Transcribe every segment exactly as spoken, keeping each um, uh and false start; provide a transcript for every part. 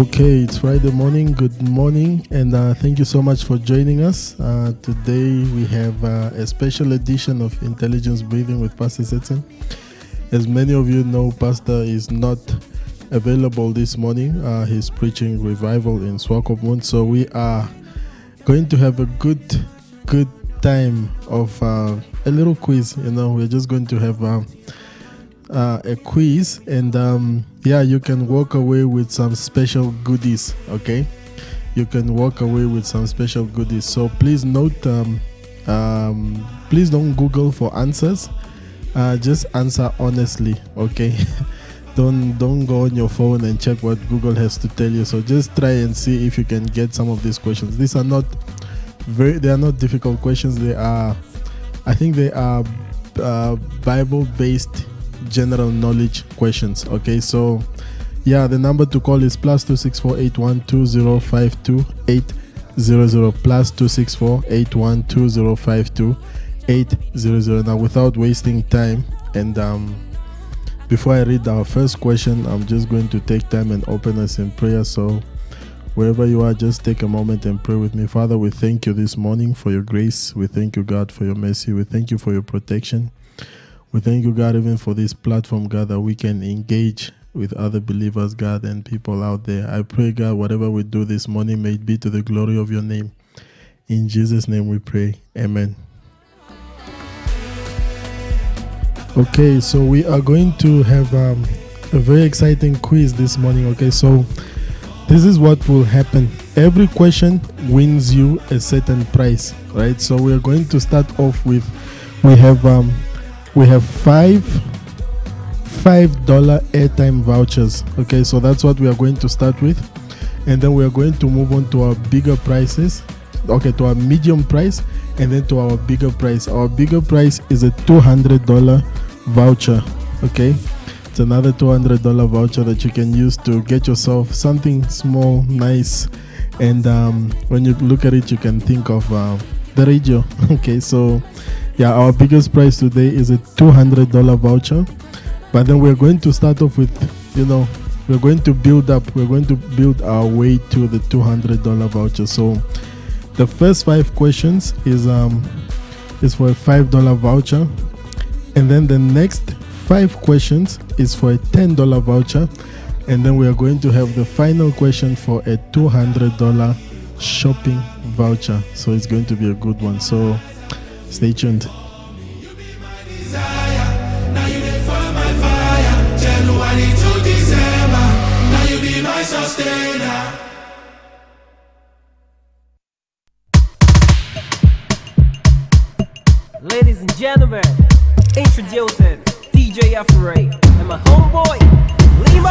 Okay, it's Friday morning. Good morning, and uh, thank you so much for joining us. Uh, today we have uh, a special edition of Intelligence Breathing with Pastor Setson. As many of you know, Pastor is not available this morning. Uh, he's preaching revival in Swakopmund, so we are going to have a good, good time of uh, a little quiz. You know, we're just going to have uh, uh, a quiz, and um, yeah, you can walk away with some special goodies. Okay, you can walk away with some special goodies. So please note, um, um, please don't Google for answers. Uh, just answer honestly. Okay. Don't don't go on your phone and check what Google has to tell you. So just try and see if you can get some of these questions. These are not very they are not difficult questions. They are, I think they are uh, Bible-based general knowledge questions. Okay, so yeah, the number to call is plus two six four eight one two zero five two eight zero zero plus two six four eight one two zero five two eight zero zero. Now, without wasting time, and um. Before I read our first question, I'm just going to take time and open us in prayer. So wherever you are, just take a moment and pray with me. Father, we thank you this morning for your grace. We thank you, God, for your mercy. We thank you for your protection. We thank you, God, even for this platform, God, that we can engage with other believers, God, and people out there. I pray, God, whatever we do this morning, may it be to the glory of your name. In Jesus' name we pray. Amen. Okay, so we are going to have um, a very exciting quiz this morning. Okay, so this is what will happen. Every question wins you a certain price, right? So we are going to start off with, we have um, we have five five dollar airtime vouchers. Okay, so that's what we are going to start with, and then we are going to move on to our bigger prices. Okay, to our medium price, and then to our bigger price. Our bigger price is a two hundred dollar voucher. Okay, it's another two hundred dollar voucher that you can use to get yourself something small, nice, and um, when you look at it, you can think of uh, the radio. Okay, so yeah, our biggest price today is a two hundred dollar voucher, but then we're going to start off with, you know, we're going to build up, we're going to build our way to the two hundred dollar voucher. So the first five questions is um is for a five dollar voucher, and then the next five questions is for a ten dollar voucher, and then we are going to have the final question for a two hundred dollar shopping voucher. So it's going to be a good one. So stay tuned. Ladies and gentlemen, introducing D J Afraid and my homeboy, Limo.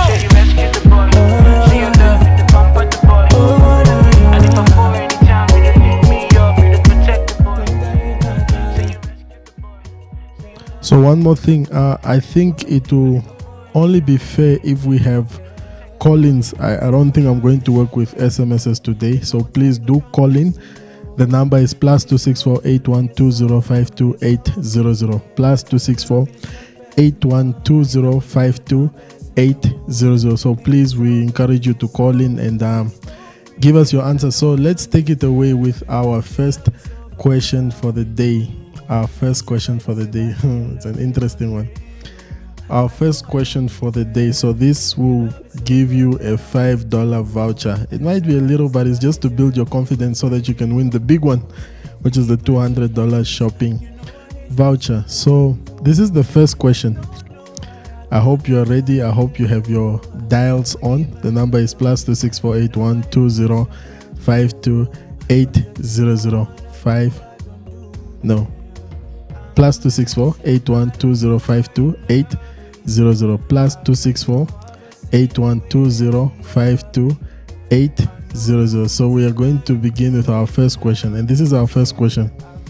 So one more thing, uh, I think it will only be fair if we have call-ins. I, I don't think I'm going to work with S M Ses today, so please do call in. The number is plus two six four eight one two zero five two eight zero zero plus two six four eight one two zero five two eight zero zero. So please, we encourage you to call in and um, give us your answer. So let's take it away with our first question for the day. Our first question for the day. It's an interesting one. Our first question for the day. So this will give you a five dollar voucher. It might be a little, but it's just to build your confidence so that you can win the big one, which is the two hundred dollar shopping voucher. So this is the first question. I hope you're ready. I hope you have your dials on. The number is plus two six four eight one two zero five two eight zero zero five. No. Plus two six four eight one two zero five two eight zero zero plus two six four eight one two zero five two eight zero zero. So we are going to begin with our first question, and this is our first question.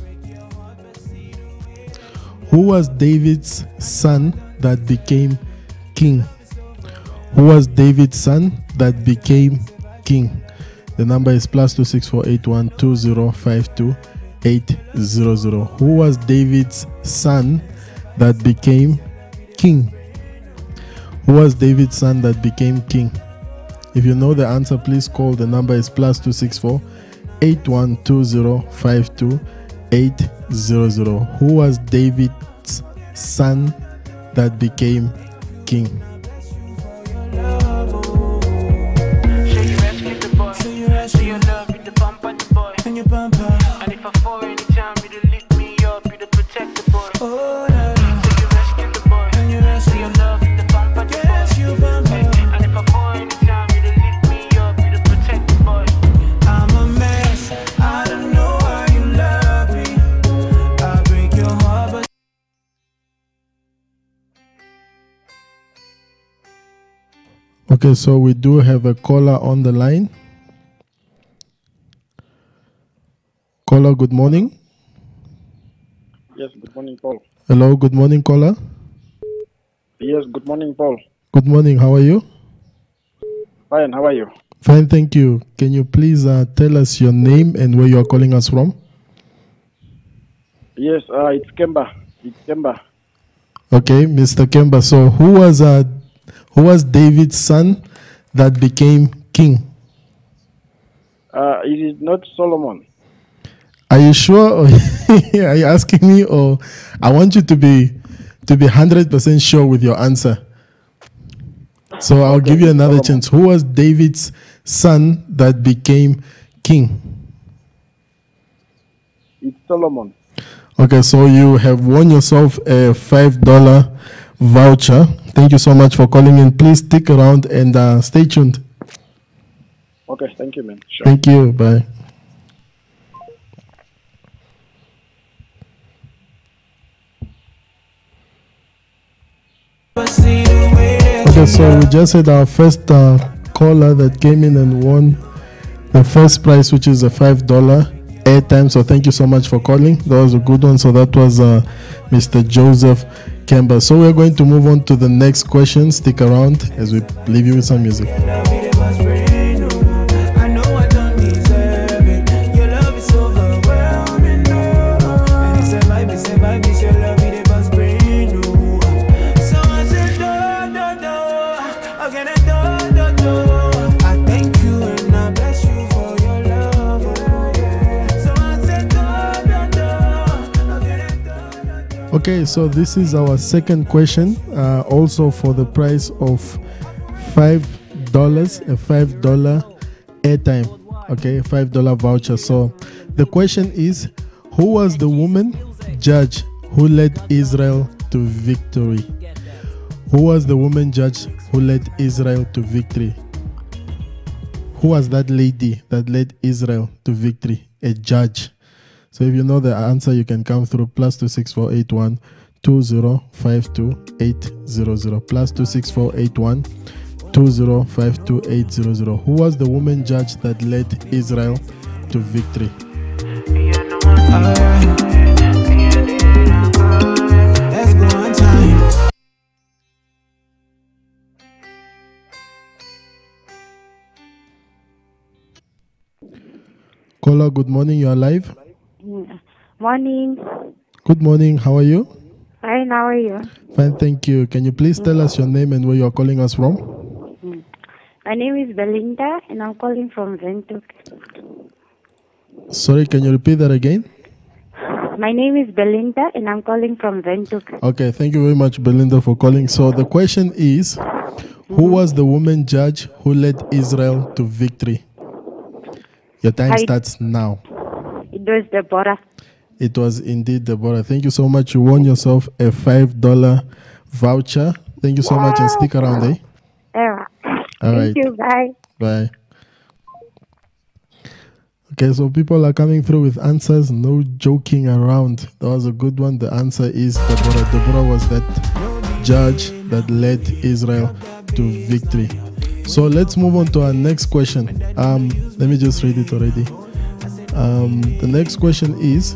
Who was David's son that became king? Who was David's son that became king? The number is plus two six four eight one two zero five two eight zero zero. Who was David's son that became king? Who was David's son that became king? If you know the answer, please call. The number is plus two six four eight one two zero five two eight zero zero. Who was David's son that became king? Okay, so we do have a caller on the line. Caller, good morning. Yes, good morning, Paul. Hello, good morning, caller. Yes, good morning, Paul. Good morning, how are you? Fine, how are you? Fine, thank you. Can you please uh, tell us your name and where you are calling us from? Yes, uh, it's Kemba. It's Kemba. Okay, Mister Kemba. So who was uh, who was David's son that became king? Uh, it is not Solomon. Are you sure? Or are you asking me, or I want you to be to be hundred percent sure with your answer? So I'll Okay, give you it's another Solomon. chance. Who was David's son that became king? It's Solomon. Okay, so you have won yourself a five dollar voucher. Thank you so much for calling in. Please stick around and uh, stay tuned. Okay, thank you, man. Sure. Thank you. Bye. Okay, so we just had our first uh, caller that came in and won the first prize, which is a five dollar airtime. So thank you so much for calling. That was a good one. So that was uh, Mister Joseph Kemba. So we're going to move on to the next question. Stick around as we leave you with some music. Okay, so this is our second question, uh, also for the price of five dollars, a five dollar airtime, okay, five dollar voucher. So the question is, who was the woman judge who led Israel to victory? Who was the woman judge who led Israel to victory? Who was that lady that led Israel to victory? A judge. So if you know the answer, you can come through plus two six four eight one two zero five two eight zero zero plus two six four eight one two zero five two eight zero zero. Who was the woman judge that led Israel to victory? Caller, good morning. You are live. Morning. Good morning. How are you? Fine, how are you? Fine, thank you. Can you please tell us your name and where you are calling us from? My name is Belinda and I'm calling from Windhoek. Sorry, can you repeat that again? My name is Belinda and I'm calling from Windhoek. Okay, thank you very much, Belinda, for calling. So the question is, who was the woman judge who led Israel to victory? Your time I- starts now. It was Deborah. It was indeed Deborah. Thank you so much. You won yourself a five dollar voucher. Thank you so much and stick around, eh? Era. All Thank right. you, bye. Bye. Okay, so people are coming through with answers. No joking around. That was a good one. The answer is Deborah. Deborah was that judge that led Israel to victory. So let's move on to our next question. Um, let me just read it already. Um, the next question is,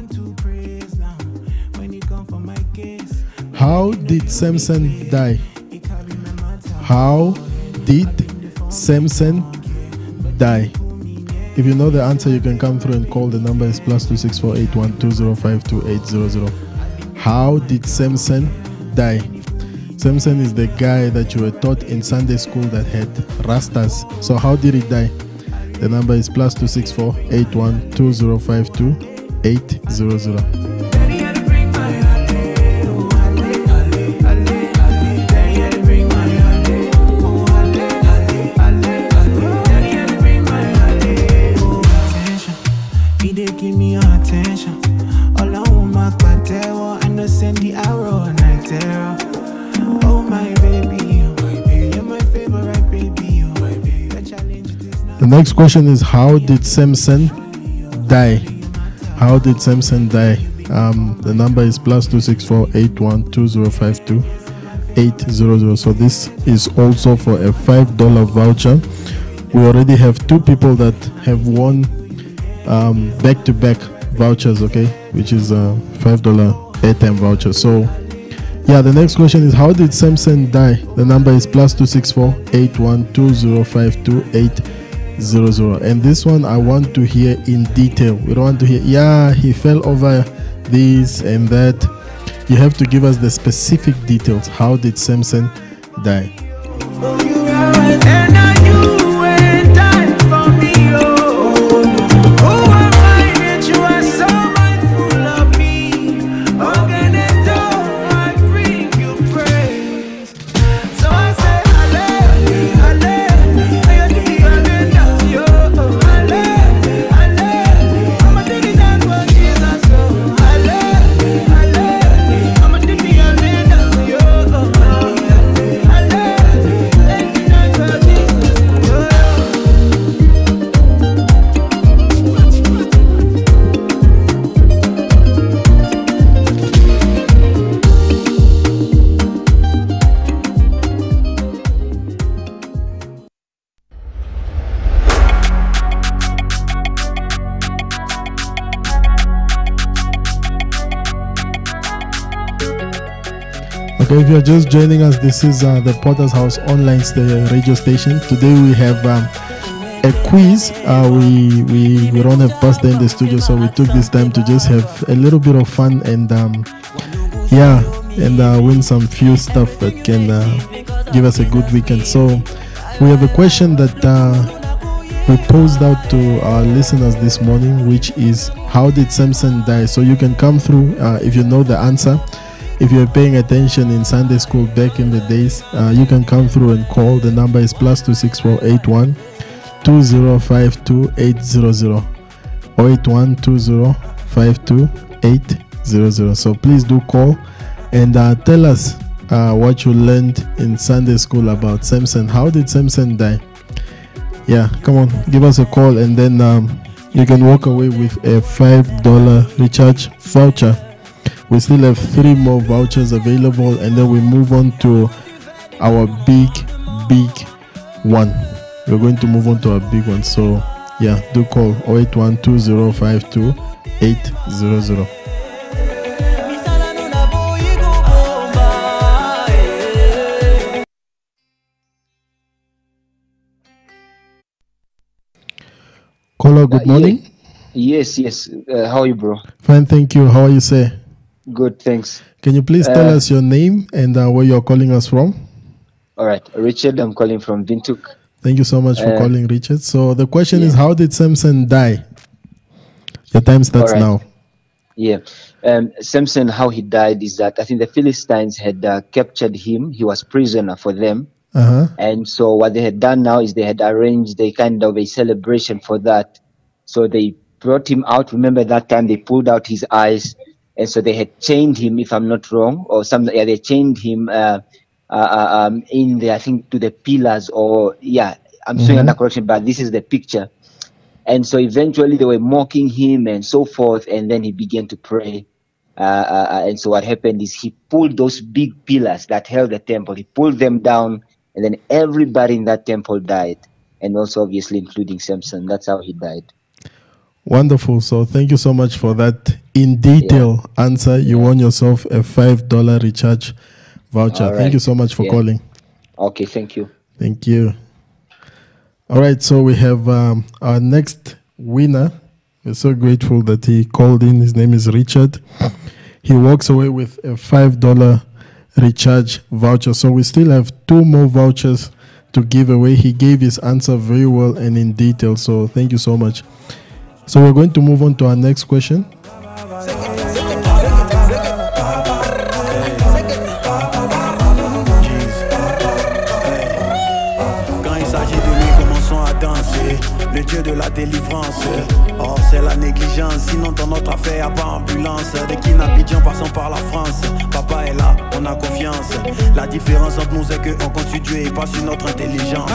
how did Samson die? How did Samson die? If you know the answer, you can come through and call. The number is plus two six four eight one two zero five two eight zero zero. How did Samson die? Samson is the guy that you were taught in Sunday school that had rastas. So how did he die? The number is plus two six four eight one two zero five two eight zero zero. The next question is, how did Samson die? How did Samson die? Um, the number is plus two six four eight one two zero five two eight zero zero. So this is also for a five dollar voucher. We already have two people that have won um, back-to-back vouchers, okay, which is a five dollar airtime voucher. So yeah, the next question is, how did Samson die? The number is plus two six four eight one two zero five two eight zero zero. And this one I want to hear in detail. We don't want to hear, yeah, he fell over this and that. You have to give us the specific details. How did Samson die? Okay, if you're just joining us, this is uh, the Potter's House online st- radio station. Today we have um, a quiz. Uh, we, we we don't have Pastor in the studio, so we took this time to just have a little bit of fun and um, yeah, and uh, win some few stuff that can uh, give us a good weekend. So we have a question that uh, we posed out to our listeners this morning, which is, how did Samson die? So you can come through uh, if you know the answer. If you're paying attention in Sunday school back in the days, uh, you can come through and call. The number is plus two six four eight one two zero five two eight zero zero or eight one two zero five two eight zero zero. So please do call and uh, tell us uh, what you learned in Sunday school about Samson. How did Samson die? Yeah, come on, give us a call, and then um, you can walk away with a five dollar recharge voucher. We still have three more vouchers available, and then we move on to our big, big one. We're going to move on to our big one. So, yeah, do call oh eight one two zero five two eight zero zero. Caller, good morning. Uh, yeah. Yes, yes. Uh, how are you, bro? Fine, thank you. How are you, sir? Good, thanks. Can you please tell uh, us your name and uh, where you're calling us from? All right, Richard, I'm calling from Windhoek. Thank you so much for uh, calling, Richard. So the question yeah. is, how did Samson die? Your time starts right. now. Yeah. Um, Samson, how he died is that I think the Philistines had uh, captured him. He was prisoner for them. Uh-huh. And so what they had done now is they had arranged a kind of a celebration for that. So they brought him out. Remember that time they pulled out his eyes. And so they had chained him, if I'm not wrong, or some. Yeah, they chained him uh, uh, um, in the, I think, to the pillars, or yeah, I'm mm-hmm. saying under correction, but this is the picture. And so eventually they were mocking him and so forth, and then he began to pray. Uh, uh, and so what happened is he pulled those big pillars that held the temple. He pulled them down, and then everybody in that temple died, and also obviously including Samson. That's how he died. Wonderful. So thank you so much for that in detail yeah. answer. You yeah. won yourself a five dollar recharge voucher. Right. Thank you so much for yeah. calling. Okay, thank you. Thank you. All right, so we have um, our next winner. We're so grateful that he called in. His name is Richard. He walks away with a five dollar recharge voucher. So we still have two more vouchers to give away. He gave his answer very well and in detail, so thank you so much. So we're going to move on to our next question. Le Dieu de la délivrance, oh c'est la négligence, sinon dans notre affaire y'a pas ambulance. Dès qu'il n'Abidjan passons par la France, papa est là, on a confiance. La différence entre nous c'est qu'on compte Dieu et pas sur notre intelligence.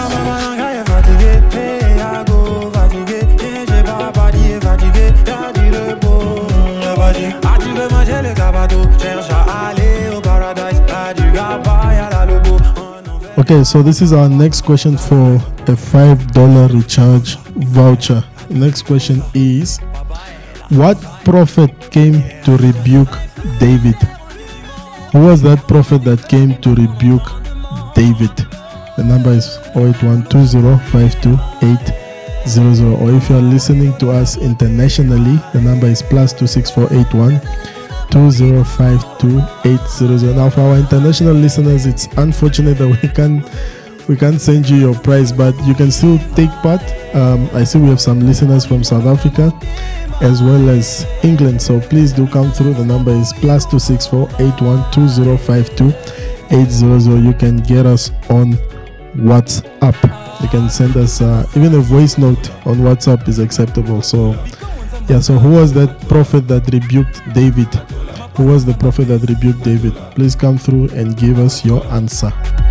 Okay, so this is our next question for a five dollar recharge voucher. Next question is, what prophet came to rebuke David? Who was that prophet that came to rebuke David? The number is zero eight one two zero five two eight zero zero, or if you are listening to us internationally, the number is plus two six four eight one two zero five two eight zero zero. Now for our international listeners, it's unfortunate that we can't we can't send you your prize, but you can still take part. um, I see we have some listeners from South Africa as well as England, so please do come through. The number is plus two six four eight one two zero five two eight zero zero. You can get us on WhatsApp. You can send us uh, even a voice note on WhatsApp is acceptable. So yeah, so who was that prophet that rebuked David? Who was the prophet that rebuked David? Please come through and give us your answer.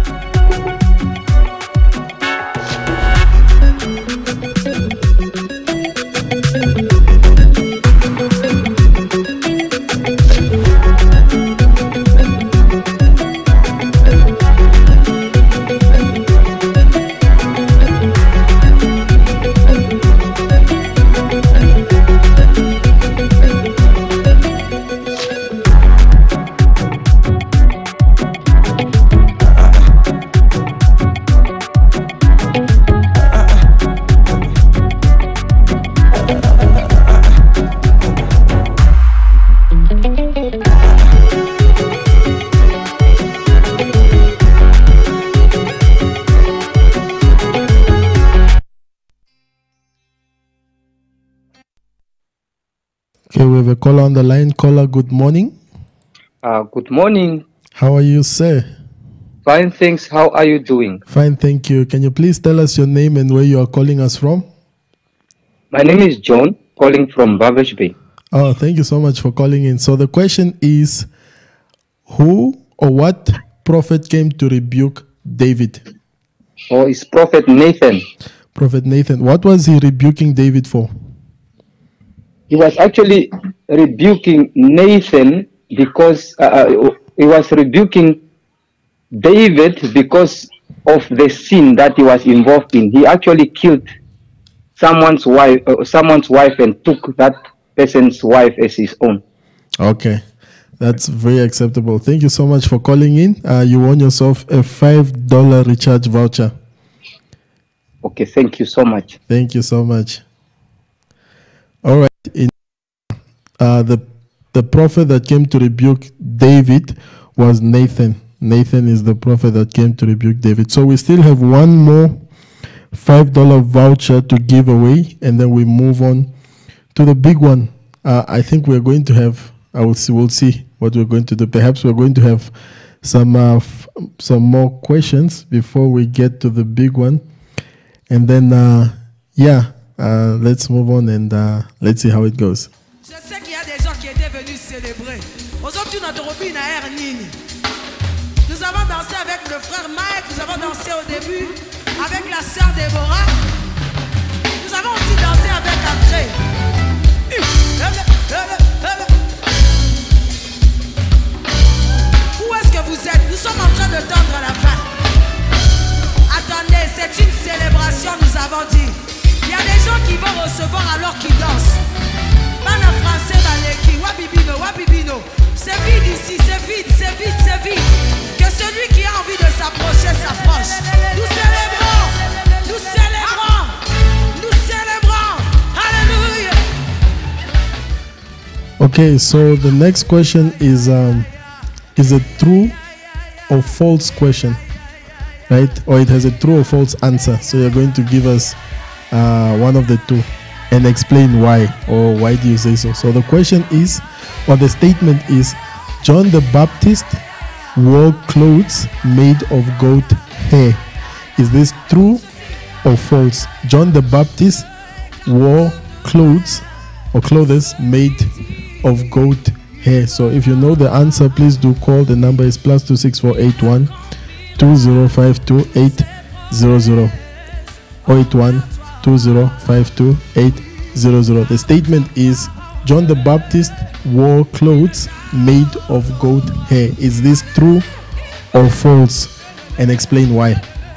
Okay, we have a caller on the line. Caller, good morning. Uh, good morning. How are you, sir? Fine, thanks. How are you doing? Fine, thank you. Can you please tell us your name and where you are calling us from? My name is John, calling from Bavish Bay. Oh, thank you so much for calling in. So the question is, who or what prophet came to rebuke David? Oh, it's Prophet Nathan. Prophet Nathan. What was he rebuking David for? He was actually rebuking Nathan because uh, he was rebuking David because of the sin that he was involved in. He actually killed someone's wife, uh, someone's wife, and took that person's wife as his own. Okay, that's very acceptable. Thank you so much for calling in. Uh, you won yourself a five dollar recharge voucher. Okay, thank you so much. Thank you so much. All right. In, uh, the the prophet that came to rebuke David was Nathan. Nathan is the prophet that came to rebuke David. So we still have one more five dollar voucher to give away, and then we move on to the big one. Uh, I think we're going to have, I will see, we'll see what we're going to do. Perhaps we're going to have some, uh, f some more questions before we get to the big one. And then, uh, yeah, uh, let's move on and uh, let's see how it goes. Je sais qu'il y a des gens qui étaient venus célébrer. Nous avons dansé avec le frère Mike, nous avons dansé au début avec la sœur Déborah. Nous avons aussi dansé avec André. Où est-ce que vous êtes? Nous sommes en train de tendre la fin. Attendez, c'est une célébration, nous avons dit. Il y a des gens qui vont recevoir alors qu'ils dansent. Pas le français, Maleki, Wabibino, Wabibino. C'est vide ici, c'est vide, c'est vide, c'est vide. Que celui qui a envie de s'approcher s'approche. Nous célébrons, nous célébrons, nous célébrons. Hallelujah. Okay, so the next question is, um, is it true or false question, right? Or it has a true or false answer. So you're going to give us uh, one of the two and explain why, or why do you say so. So the question is, or the statement is, John the Baptist wore clothes made of goat hair. Is this true or false? John the Baptist wore clothes or clothes made of goat hair. So if you know the answer, please do call. The number is plus two six four eight one two zero five two eight zero zero or eight one two zero five two eight zero zero. The statement is, John the Baptist wore clothes made of goat hair. Is this true or false? And explain why.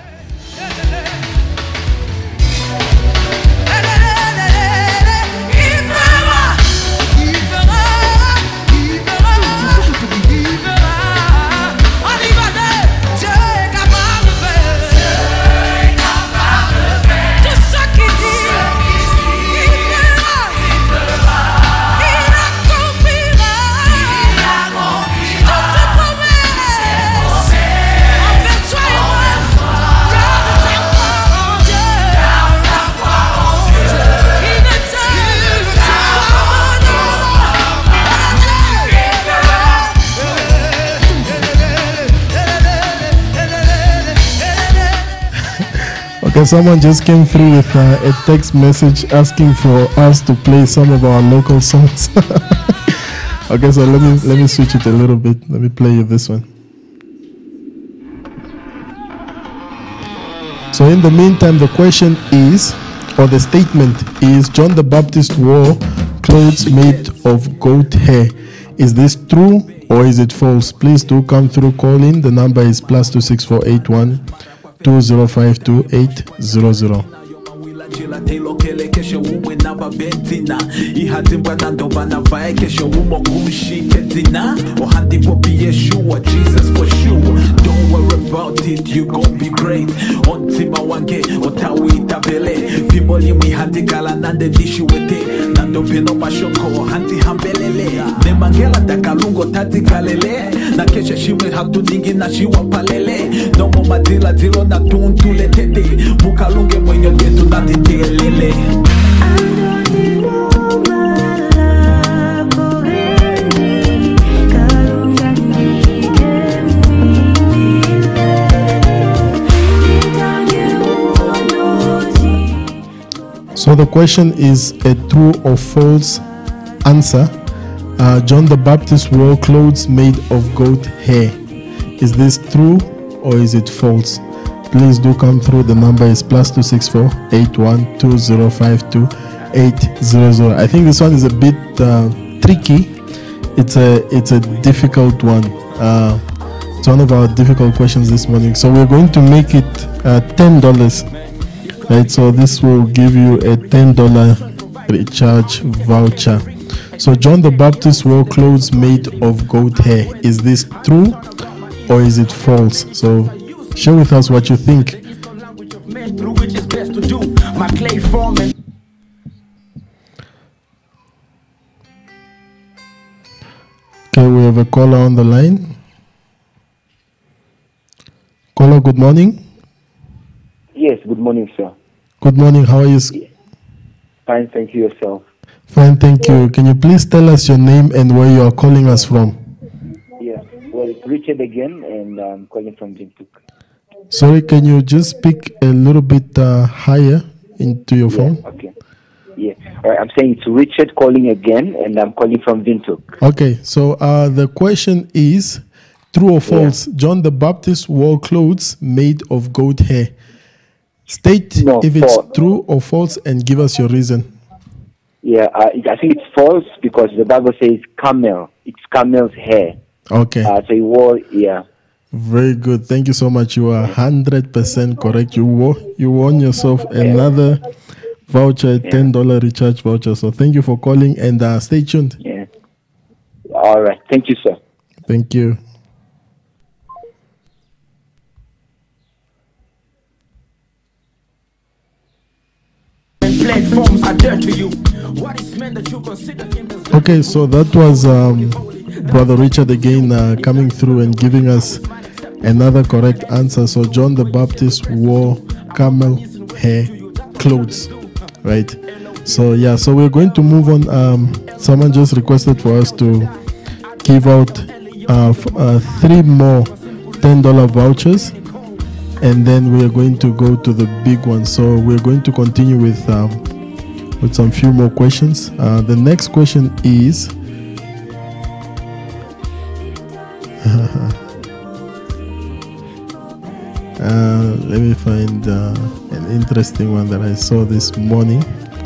Okay, someone just came through with uh, a text message asking for us to play some of our local songs. Okay, so let me let me switch it a little bit. Let me play you this one. So in the meantime, the question is, or the statement is, John the Baptist wore clothes made of goat hair. Is this true or is it false? Please do come through, call in. The number is plus two six four eight one two zero five two eight zero zero. Jesus for sure. Don't worry about it, you gon' be great. On tima wange otawi tabele. Viboli mi hati kala nande dishi wete. Nando peno mashoko hanti hambelele. Nemangela takalungo tati kalele. Na kesha shime hatu dingi na shiwa palele. Nomo madila dilo na tuntule tete. Mukalunge mwenye tetu na titelele. So the question is a true or false answer. Uh, John the Baptist wore clothes made of goat hair. Is this true or is it false? Please do come through. The number is plus two six four eight one two zero five two eight zero zero. I think this one is a bit uh, tricky. It's a it's a difficult one. Uh, it's one of our difficult questions this morning. So we're going to make it uh, ten dollars. Right, so this will give you a ten dollar recharge voucher. So John the Baptist wore clothes made of goat hair. Is this true or is it false? So share with us what you think. Okay, we have a caller on the line. Caller, good morning. Yes, good morning, sir. Good morning, how are you? Fine, thank you, yourself. Fine, thank you. Can you please tell us your name and where you are calling us from? Yeah, well, it's Richard again, and I'm calling from Windhoek. Sorry, can you just speak a little bit uh, higher into your yeah, phone? Okay. Yeah, all right, I'm saying it's Richard calling again, and I'm calling from Windhoek. Okay, so uh, the question is, true or false? Yeah. John the Baptist wore clothes made of goat hair. State no, if it's false. True or false and give us your reason. Yeah, uh, I think it's false because the Bible says camel. It's camel's hair. Okay. Uh, so he wore, yeah. Very good. Thank you so much. You are one hundred percent correct. You won, you won yourself another yeah. voucher, a ten dollar yeah. recharge voucher. So thank you for calling and uh, stay tuned. Yeah. All right. Thank you, sir. Thank you. Okay, so that was um, Brother Richard again uh, coming through and giving us another correct answer. So John the Baptist wore camel hair clothes, right? So yeah, so we're going to move on. Um, someone just requested for us to give out uh, f- uh, three more ten dollar vouchers, and then we're going to go to the big one. So we're going to continue with um, with some few more questions. Uh, the next question is uh, let me find uh, an interesting one that I saw this morning.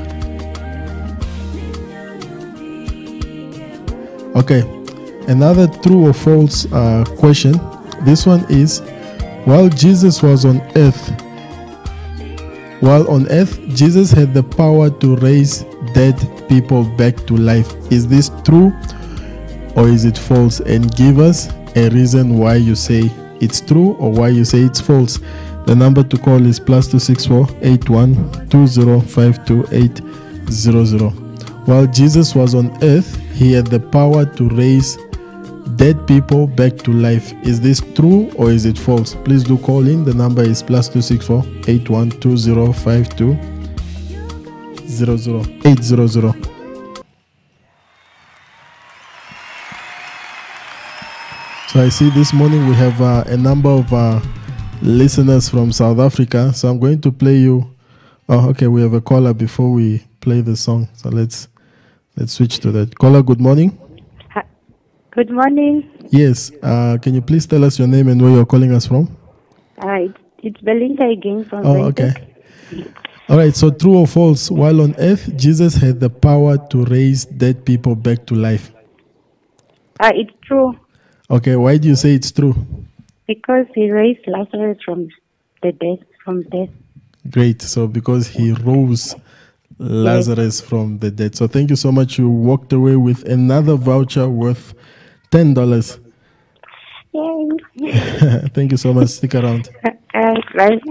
Okay, another true or false uh, question. This one is, while Jesus was on earth, while on earth, Jesus had the power to raise dead people back to life. Is this true or is it false? And give us a reason why you say it's true or why you say it's false. The number to call is plus two six four eight one two zero five two eight zero zero. While Jesus was on earth, he had the power to raise dead people back to life. Is this true or is it false? Please do call in. The number is plus two six four eight one two zero five two zero zero eight zero zero. So I see this morning we have uh, a number of uh, listeners from South Africa. So I'm going to play you. Oh, okay. We have a caller before we play the song. So let's let's switch to that. Caller, good morning. Good morning. Yes. Uh, can you please tell us your name and where you're calling us from? Uh, it's, it's Belinda again from Oh, okay. All right. So true or false? While on earth, Jesus had the power to raise dead people back to life. Uh, it's true Okay. Why do you say it's true? because he raised Lazarus from the death, from death. Great. So because he rose Lazarus from the dead. So thank you so much. You walked away with another voucher worth ten dollars. Yay. Thank you so much. Stick around. Uh, right.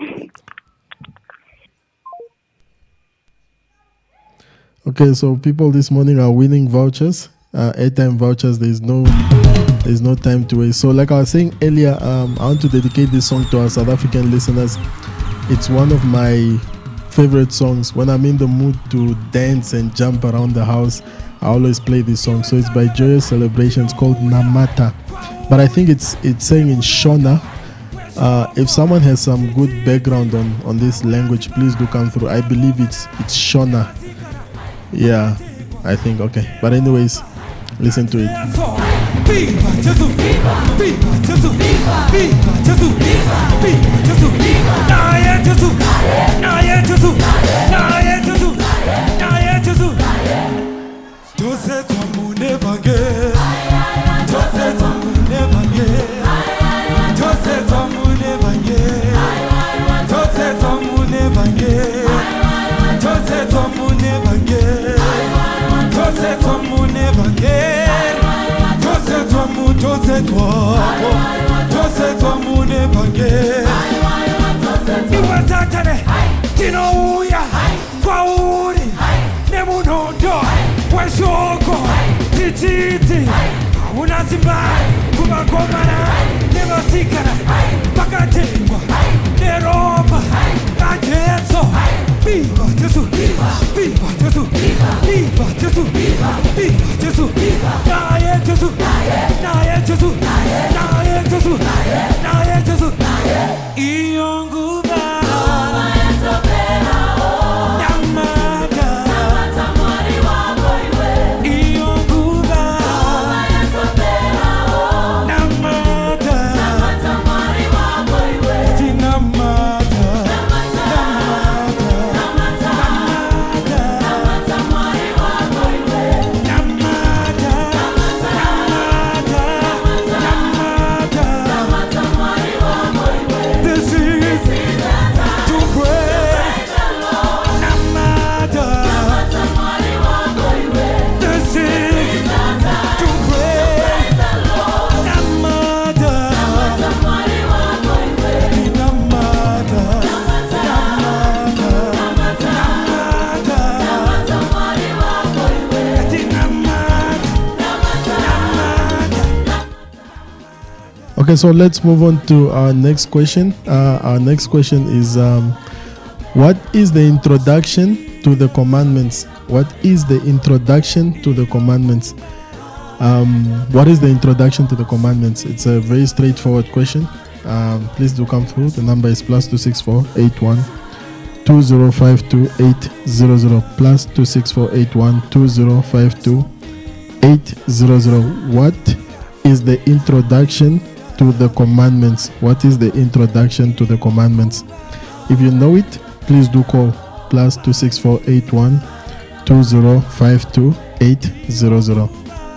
Okay, so people this morning are winning vouchers, uh, airtime vouchers. There's no, there's no time to waste. So, like I was saying earlier, um, I want to dedicate this song to our South African listeners. It's one of my favorite songs. When I'm in the mood to dance and jump around the house, I always play this song. So it's by Joyous Celebrations, called Namata. But I think it's it's saying in Shona. Uh, if someone has some good background on, on this language, please do come through. I believe it's it's Shona. Yeah, I think, okay. But anyways, listen to it. Viva Jesus! Viva Jesus! Viva Jesus! Viva Jesus! Naye Jesus! Naye Jesus! Naye Jesus! Naye Jesus! Jose tomu never get. Jose tomu never get. Jose tomu never get. Jose tomu never get. Jose tomu never get. Jose tomu never get. Jose tomu, Jose tomu, Jose tomu never get. Iwe satane, tino uya, kwa uri, nemu nondo, weshoko, tititi, unazimba, kumakomana, nema sikana, pakatengwa, neroba, kajeso. Viva Jesus! Viva Jesus! Viva Jesus! Viva Jesus! Naye Jesus! Naye Jesus! Naye Jesus! Naye Jesus! Iyonguba Namata Iyonguba Namata Tina Okay, so let's move on to our next question. Uh, our next question is um, what is the introduction to the commandments? What is the introduction to the commandments? Um, what is the introduction to the commandments? It's a very straightforward question. Um, please do come through. The number is plus two six four eight one two zero five two eight zero zero plus two six four eight one two zero five two eight zero zero. What is the introduction to the commandments? What is the introduction to the commandments? If you know it, please do call plus two six four eight one two zero five two eight zero zero.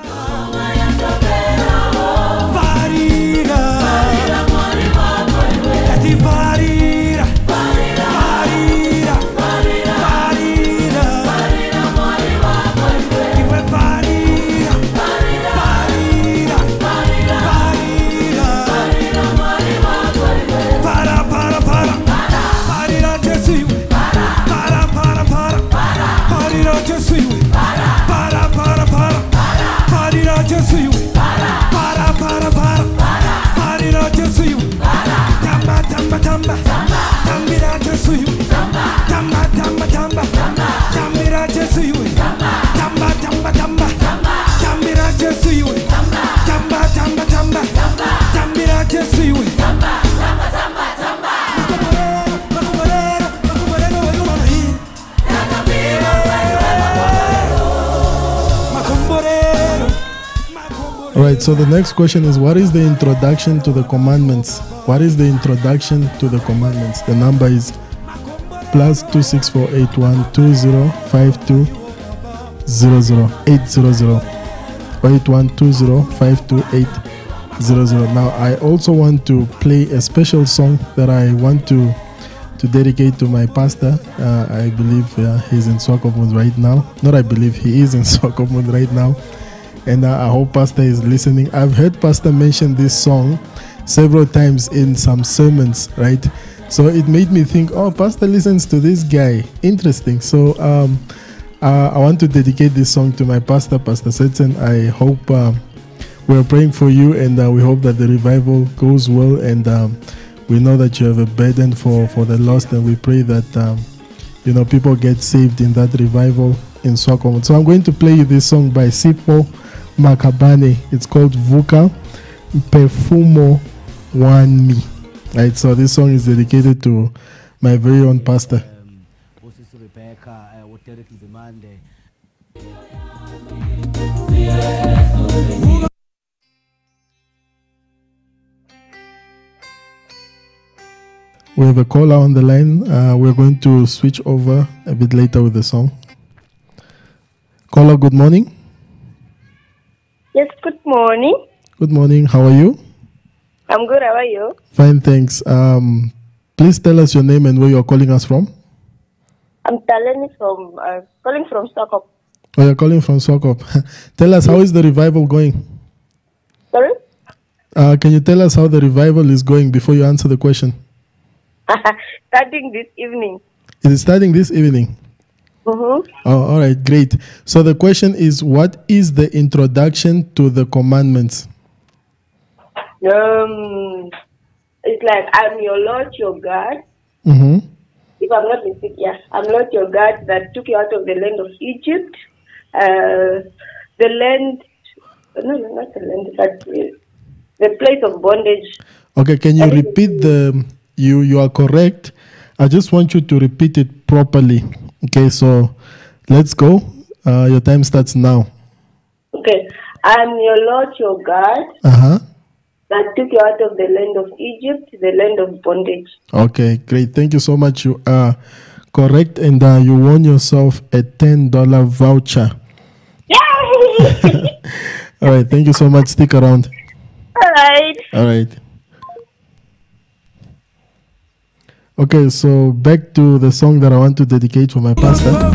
Alright, so the next question is, what is the introduction to the commandments? What is the introduction to the commandments? The number is plus two six four eight one two zero five two zero zero eight zero zero eight one two zero five two eight zero zero. Now, I also want to play a special song that I want to to dedicate to my pastor. Uh, I believe uh, he's in Swakopmund right now. Not I believe, he is in Swakopmund right now. And uh, I hope Pastor is listening. I've heard Pastor mention this song several times in some sermons, right? So it made me think, oh, Pastor listens to this guy. Interesting. So um, uh, I want to dedicate this song to my pastor, Pastor Setsen. I hope uh, we're praying for you, and uh, we hope that the revival goes well. And um, we know that you have a burden for, for the lost, and we pray that um, you know, people get saved in that revival in Swakopmund. So I'm going to play you this song by Sipho Makabane. It's called Vuka Perfumo Wami. Right, so this song is dedicated to my very own pastor. We have a caller on the line. Uh, we're going to switch over a bit later with the song. Caller, good morning. Yes, good morning. Good morning. How are you? I'm good. How are you? Fine, thanks. Um, please tell us your name and where you're calling us from. I'm Taleni from uh, calling from Swakop. Oh, you're calling from Swakop. Tell us, how is the revival going? Sorry? Uh, can you tell us how the revival is going before you answer the question? Starting this evening. Is it starting this evening? Mm-hmm. Oh, all right, great. So the question is, what is the introduction to the commandments? Um, it's like, I'm your Lord, your God. Mm-hmm. If I'm not mistaken, yeah, I'm Lord your God that took you out of the land of Egypt. Uh, the land, no, no, not the land, but the place of bondage. Okay, can you repeat the, you, you are correct. I just want you to repeat it properly. Okay, so let's go. Uh, your time starts now. Okay, I'm your Lord, your God. Uh-huh. That took you out of the land of Egypt, the land of bondage. Okay, great. Thank you so much. You are correct, and uh, you won yourself a ten dollar voucher. Yay! All right, thank you so much. Stick around. All right. All right. Okay, so back to the song that I want to dedicate for my pastor.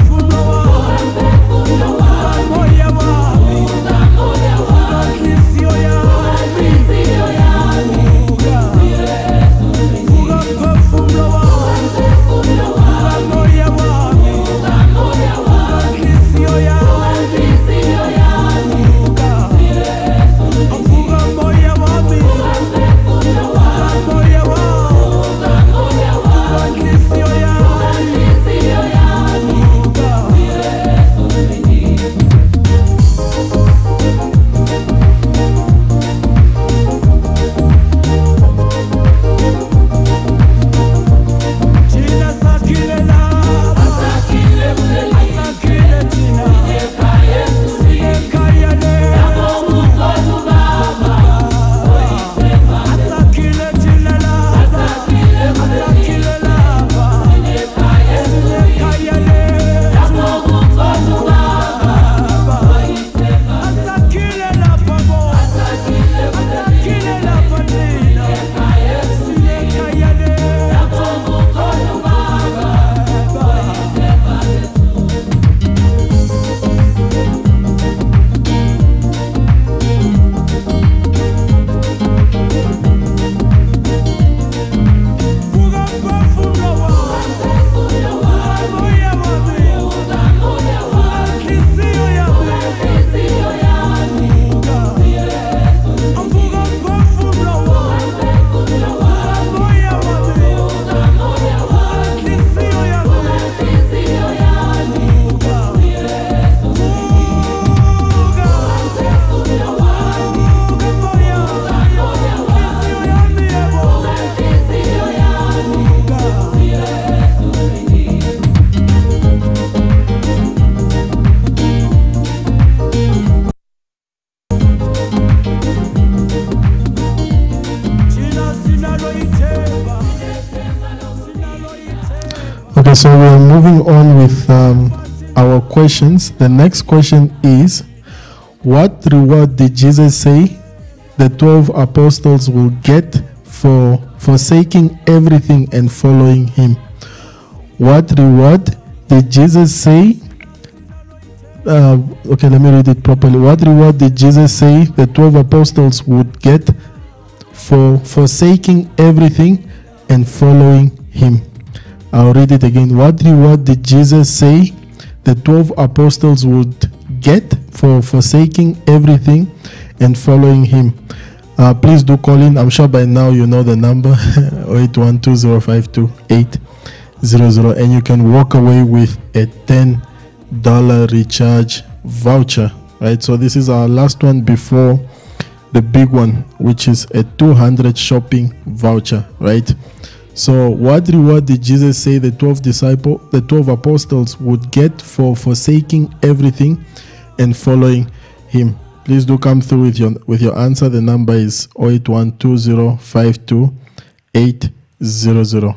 Okay, so we are moving on with um, our questions. The next question is, what reward did Jesus say the twelve apostles will get for forsaking everything and following him? What reward did Jesus say? Uh, okay, let me read it properly. What reward did Jesus say the twelve apostles would get for forsaking everything and following him? I'll read it again. What reward did Jesus say the twelve apostles would get for forsaking everything and following him? Uh, please do call in. I'm sure by now you know the number zero eight one two zero five two eight zero zero, and you can walk away with a ten dollar recharge voucher, right? So this is our last one before the big one, which is a two hundred shopping voucher, right? So what reward did Jesus say the twelve disciples, the twelve apostles would get for forsaking everything and following him? Please do come through with your with your answer. The number is zero eight one two zero five two eight zero zero.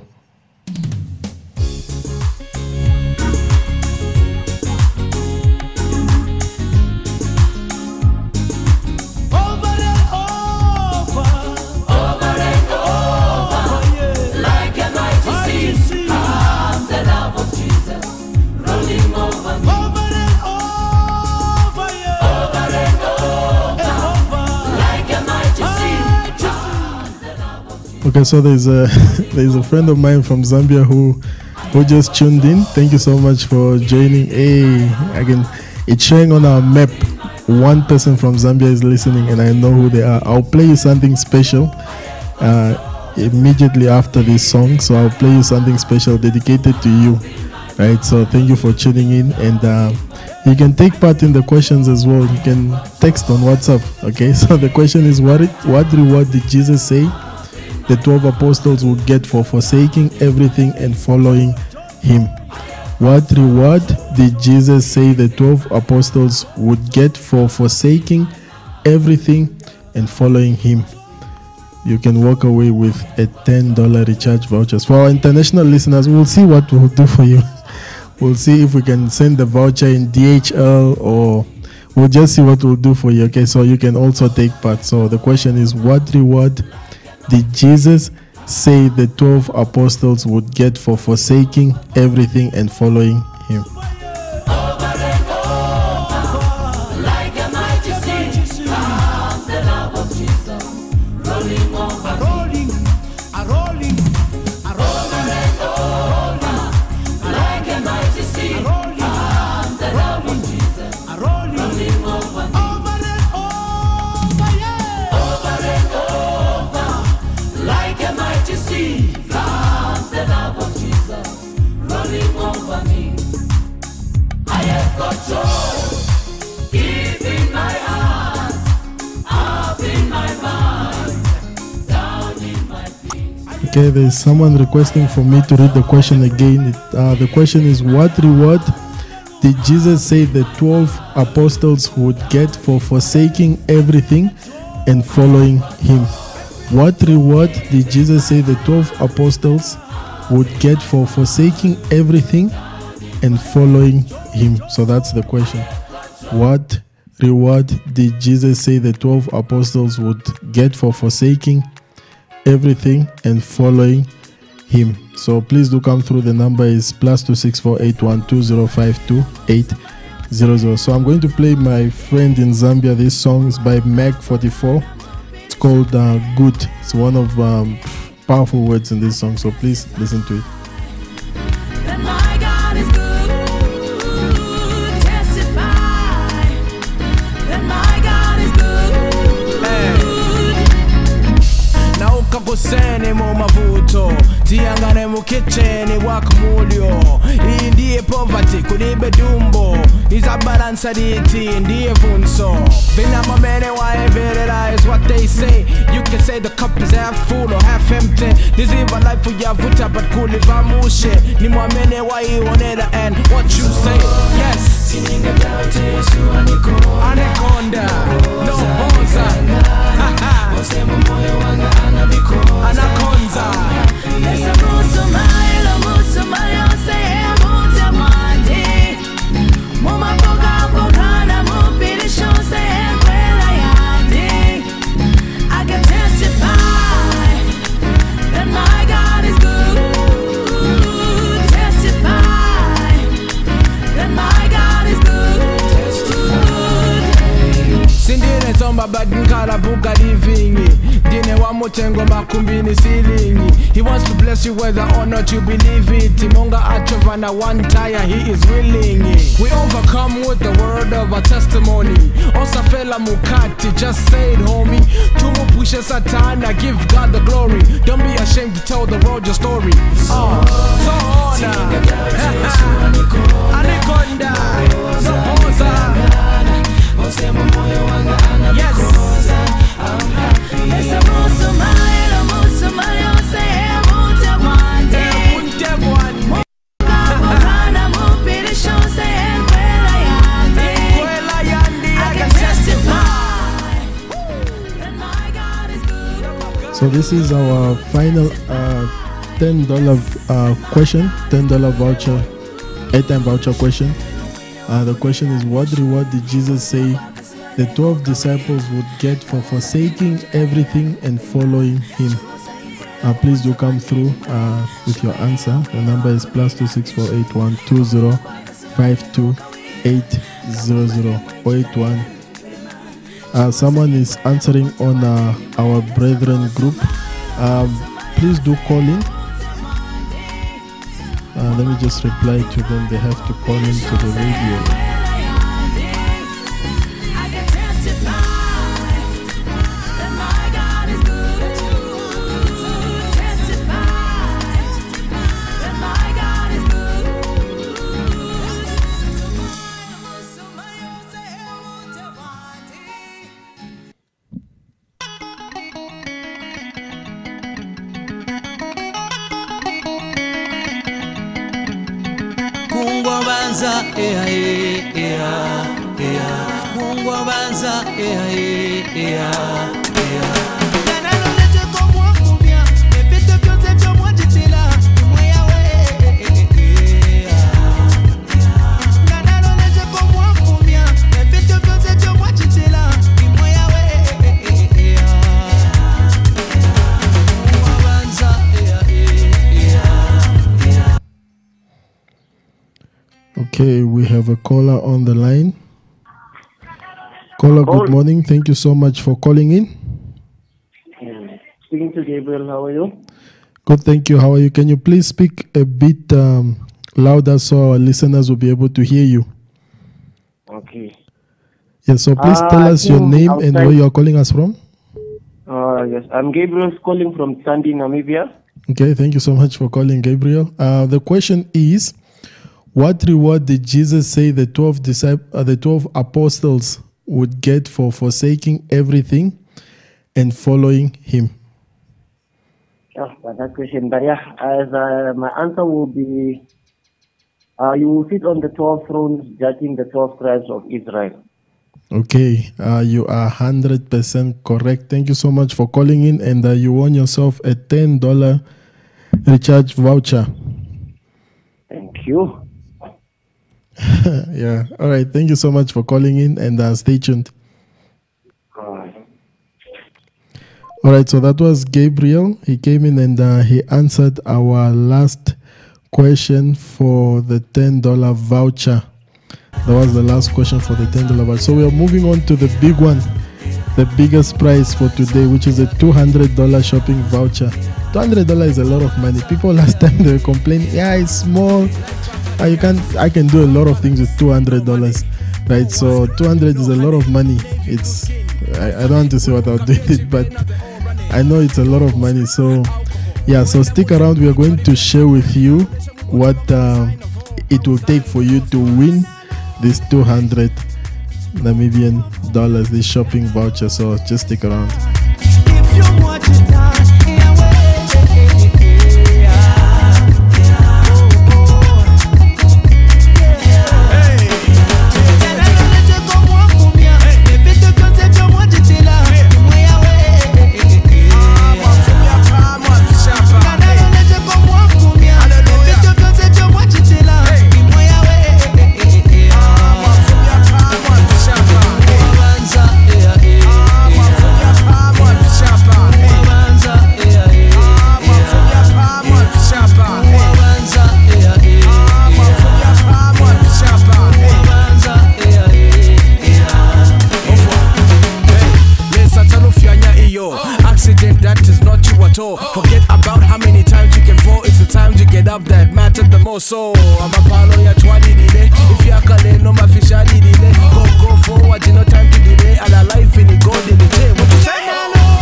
Okay, so there's a there's a friend of mine from Zambia who who just tuned in. Thank you so much for joining. Hey, again, it's showing on our map. One person from Zambia is listening, and I know who they are. I'll play you something special uh, immediately after this song. So I'll play you something special dedicated to you, right? So thank you for tuning in, and uh, you can take part in the questions as well. You can text on WhatsApp. Okay, so the question is, what it, what reward did Jesus say the twelve apostles would get for forsaking everything and following him? What reward did Jesus say the twelve apostles would get for forsaking everything and following him? You can walk away with a ten dollar recharge vouchers. For our international listeners, we'll see what we'll do for you. We'll see if we can send the voucher in D H L, or we'll just see what we'll do for you. Okay, so you can also take part. So the question is, what reward did Jesus say the twelve apostles would get for forsaking everything and following him? Okay, there's someone requesting for me to read the question again. It, uh, the question is, what reward did Jesus say the twelve apostles would get for forsaking everything and following him? What reward did Jesus say the twelve apostles would get for forsaking everything and following him? So that's the question. What reward did Jesus say the twelve apostles would get for forsaking everything and following him? So please do come through. The number is plus two six four eight one two zero five two eight zero zero. So I'm going to play my friend in Zambia. This song is by Meg forty-four. It's called uh, Good. It's one of um, powerful words in this song, so please listen to it. Kusene mu mavuto tiyangane mu kitchen wakumulyo iyi ndiye poverty kulibe dumbo iza balance aditi ndiye vunso vina mamene wa everera is what they say. You can say the cup is half full or half empty. This is a life for ya vuta but kuliva mushe ni mwamene wa ionera and what you say. Yes anaconda no bonza anaconda esa muso mailo muso mayo say mutengo makumbini silingi. He wants to bless you whether or not you believe it. Timonga achovana one tire, he is willing. We overcome with the word of our testimony. Osafela mukati, just say it homie. Tumu pusha satana, give God the glory. Don't be ashamed to tell the world your story. Oh, so honor. Anaconda, so posa. Yes, I'm happy. So this is our final uh, ten dollar uh, question, ten dollar voucher, eight-time voucher question. Uh, the question is, what reward did Jesus say the twelve disciples would get for forsaking everything and following him? Uh, please do come through uh, with your answer. The number is plus two six four eight one two zero five two eight zero zero or eight one. Uh, someone is answering on uh, our brethren group. Um, please do call in. Uh, let me just reply to them. They have to call in to the radio. Ea, ea, ea, ea. Mungu avanza, ea, ea, ea, ea. Okay, we have a caller on the line. Caller, good morning. Thank you so much for calling in. Speaking to Gabriel, how are you? Good, thank you. How are you? Can you please speak a bit um, louder so our listeners will be able to hear you? Okay. Yes, so please Uh, tell us your name outside- and where you are calling us from. Uh, yes, I'm Gabriel calling from Sandi, Namibia. Okay, thank you so much for calling, Gabriel. Uh, the question is, what reward did Jesus say the twelve disciples, uh, the twelve apostles would get for forsaking everything and following him? Oh, but that question, but yeah, as uh, my answer will be, uh, you will sit on the twelve thrones, judging the twelve tribes of Israel. Okay, uh, you are one hundred percent correct. Thank you so much for calling in, and uh, you won yourself a ten dollar recharge voucher. Thank you. Yeah, all right. Thank you so much for calling in, and uh, stay tuned. All right, so that was Gabriel. He came in and uh, he answered our last question for the ten dollar voucher. That was the last question for the ten dollar voucher. So we are moving on to the big one, the biggest prize for today, which is a two hundred dollar shopping voucher. two hundred dollars is a lot of money. People last time they were complaining, yeah, it's small. Uh, you can't, I can do a lot of things with two hundred dollars, right? So two hundred is a lot of money. It's, I, I don't want to say what I'll do with it, but I know it's a lot of money. So yeah, so stick around. We are going to share with you what uh, it will take for you to win this two hundred Namibian dollars, this shopping voucher. So just stick around. Mungu avanza, ea, ea, ea. that matter the most. So I'm a palo ya twali delay. If you are calling no my fish I delay. Go go forward, you no time to delay. And a life in the gold in the day. What you say?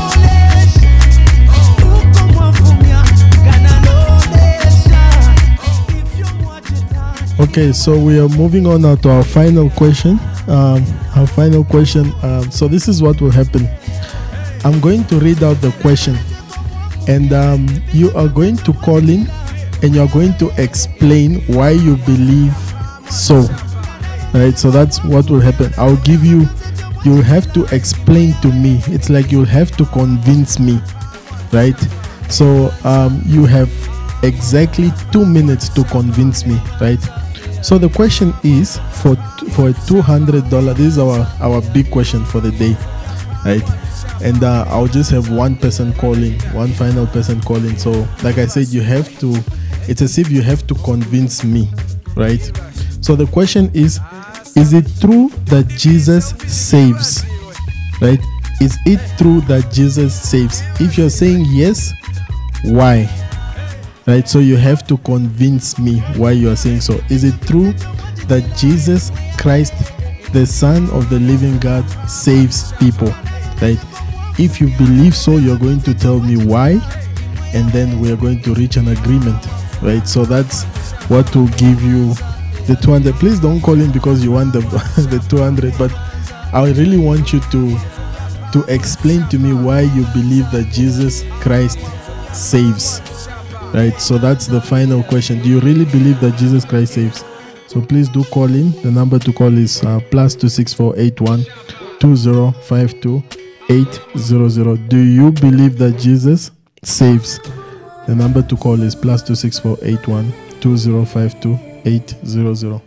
Okay, so we are moving on now to our final question. Um, our final question. Um, so this is what will happen. I'm going to read out the question, and um, you are going to call in, and you are going to explain why you believe so. Right. So that's what will happen. I'll give you. You'll have to explain to me. It's like you'll have to convince me. Right. So um, you have exactly two minutes to convince me. Right. So the question is for for a two hundred dollars. This is our our big question for the day, right? And uh, I'll just have one person calling, one final person calling. So like I said, you have to. It's as if you have to convince me, right? So the question is: is it true that Jesus saves? Right? Is it true that Jesus saves? If you're saying yes, why? Right, so you have to convince me why you are saying so. Is it true that Jesus Christ, the Son of the living God, saves people? Right? If you believe so, you're going to tell me why, and then we're going to reach an agreement. Right? So that's what will give you the two hundred. Please don't call in because you want the the two hundred, but I really want you to to explain to me why you believe that Jesus Christ saves. Right, so that's the final question. Do you really believe that Jesus Christ saves? So please do call in. The number to call is uh, plus two six four eight one two zero five two eight zero zero. Do you believe that Jesus saves? The number to call is plus two six four eight one two zero five two eight zero zero.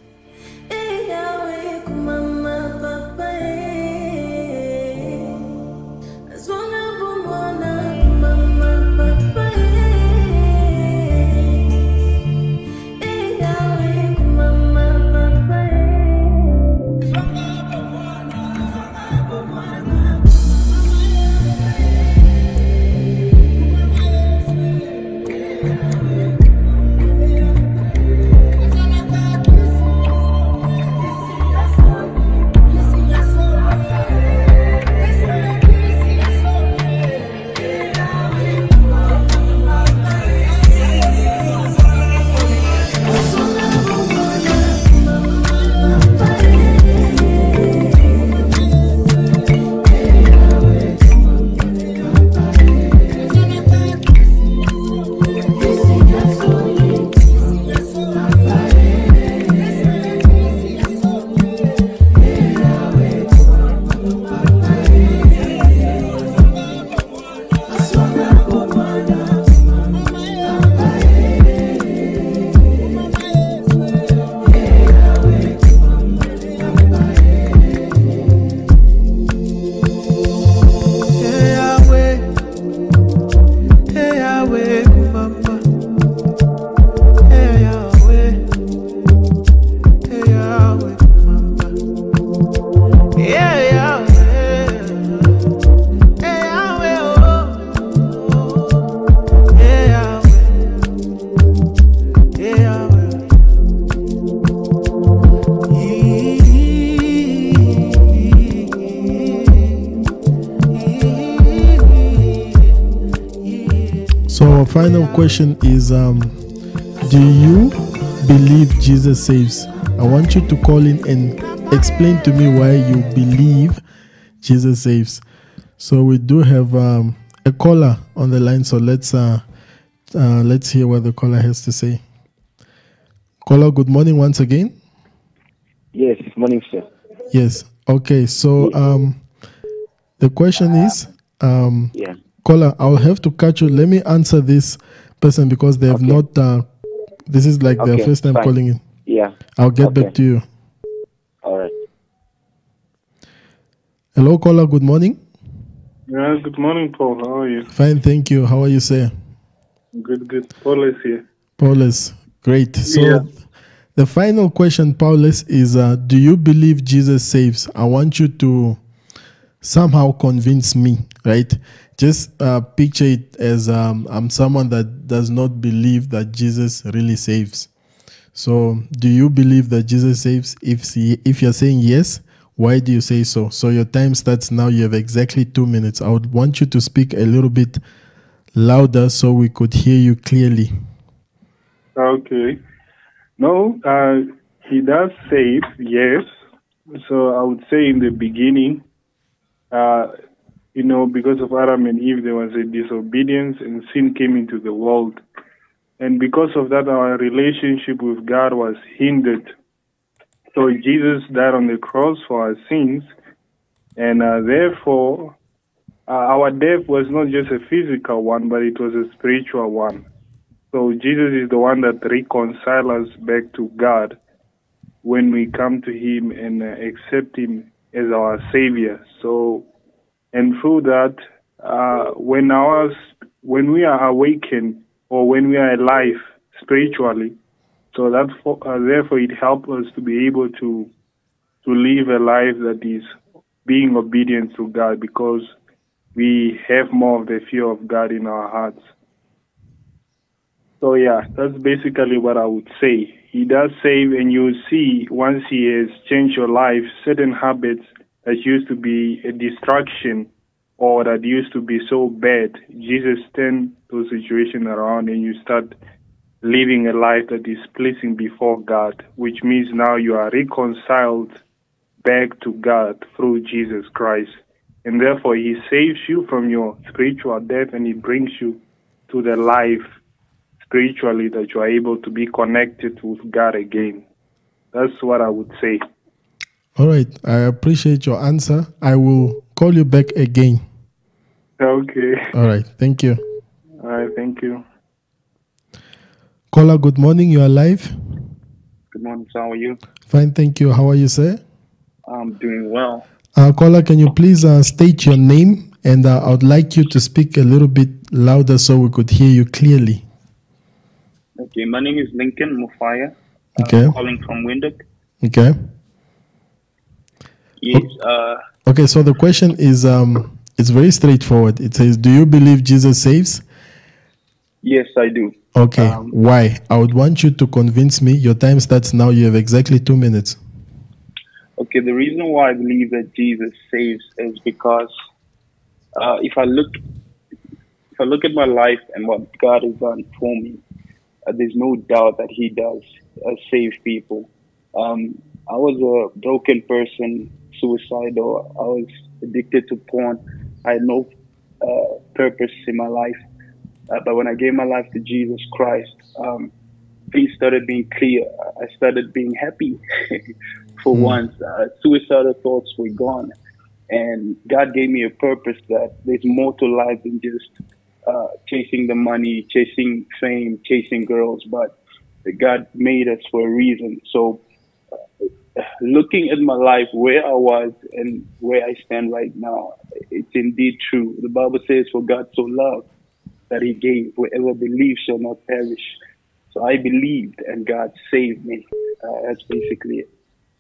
Final question is um do you believe Jesus saves? I want you to call in and explain to me why you believe Jesus saves. So we do have um, a caller on the line, so let's uh, uh let's hear what the caller has to say. Caller, good morning once again. Yes, morning, sir. Yes. Okay, so um the question is um yeah. Caller, I'll have to catch you. Let me answer this person because they have okay. not. Uh, this is like okay, their first time fine. calling in. Yeah. I'll get okay. back to you. All right. Hello, caller. Good morning. Yeah, good morning, Paul. How are you? Fine, thank you. How are you, sir? Good, good. Paulus here. Paulus, great. So, yeah. the final question, Paulus, is: uh, do you believe Jesus saves? I want you to somehow convince me, right? just uh, picture it as um, I'm someone that does not believe that Jesus really saves. So do you believe that Jesus saves? If if you're saying yes, why do you say so? So your time starts now. You have exactly two minutes. I would want you to speak a little bit louder so we could hear you clearly. Okay. No, uh, he does save, yes. So I would say in the beginning, uh, you know, because of Adam and Eve, there was a disobedience and sin came into the world. And because of that, our relationship with God was hindered. So Jesus died on the cross for our sins. And uh, therefore, uh, our death was not just a physical one, but it was a spiritual one. So Jesus is the one that reconciles us back to God when we come to him and uh, accept him as our Savior. So, and through that, uh, when our, when we are awakened, or when we are alive spiritually, so that uh, therefore it helps us to be able to to live a life that is being obedient to God, because we have more of the fear of God in our hearts. So yeah, that's basically what I would say. He does save, and you see once he has changed your life, certain habits that used to be a distraction or that used to be so bad, Jesus turns those situations around and you start living a life that is pleasing before God, which means now you are reconciled back to God through Jesus Christ. And therefore he saves you from your spiritual death and he brings you to the life spiritually that you are able to be connected with God again. That's what I would say. All right. I appreciate your answer. I will call you back again. Okay. All right. Thank you. All right. Thank you. Caller, good morning. You are live. Good morning. How are you? Fine. Thank you. How are you, sir? I'm doing well. Uh, caller, can you please uh, state your name? And uh, I would like you to speak a little bit louder so we could hear you clearly. Okay. My name is Lincoln Mufaya. Okay. I'm calling from Windhoek. Okay. Yes. Uh, okay. So the question is, um, it's very straightforward. It says, do you believe Jesus saves? Yes, I do. Okay. Um, Why? I would want you to convince me. Your time starts now. You have exactly two minutes. Okay. The reason why I believe that Jesus saves is because uh, if I look, if I look at my life and what God has done for me, uh, there's no doubt that He does uh, save people. Um, I was a broken person, suicidal. I was addicted to porn. I had no uh, purpose in my life. Uh, but when I gave my life to Jesus Christ, um, things started being clear. I started being happy for mm. once. Uh, suicidal thoughts were gone. And God gave me a purpose that there's more to life than just uh, chasing the money, chasing fame, chasing girls. But God made us for a reason. So uh, looking at my life, where I was and where I stand right now, it's indeed true. The Bible says, for God so loved that He gave, whoever believes shall not perish. So I believed and God saved me. Uh, that's basically it.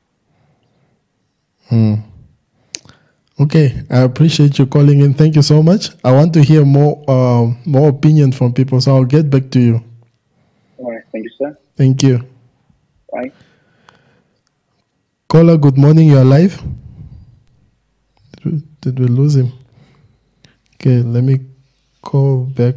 Hmm. Okay, I appreciate you calling in. Thank you so much. I want to hear more uh, more opinion from people, so I'll get back to you. All right, thank you, sir. Thank you. Bye. Caller, good morning. You are live. Did we, did we lose him? Okay, let me call back.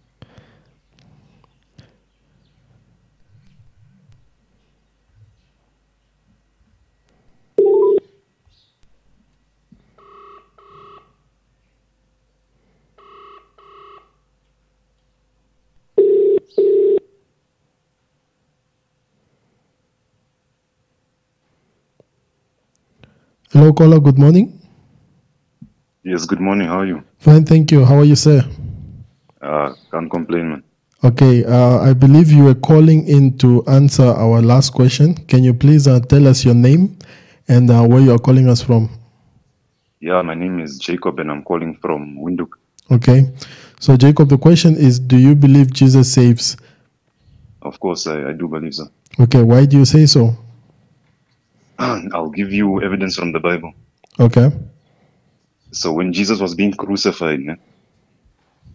Hello, caller. Good morning. Yes, good morning. How are you? Fine, thank you. How are you, sir? Uh, can't complain, man. Okay, uh, I believe you were calling in to answer our last question. Can you please uh, tell us your name and uh, where you are calling us from? Yeah, my name is Jacob and I'm calling from Windhoek. Okay, so Jacob, the question is, do you believe Jesus saves? Of course, I, I do believe so. Okay, why do you say so? I'll give you evidence from the Bible. Okay. So when Jesus was being crucified, né,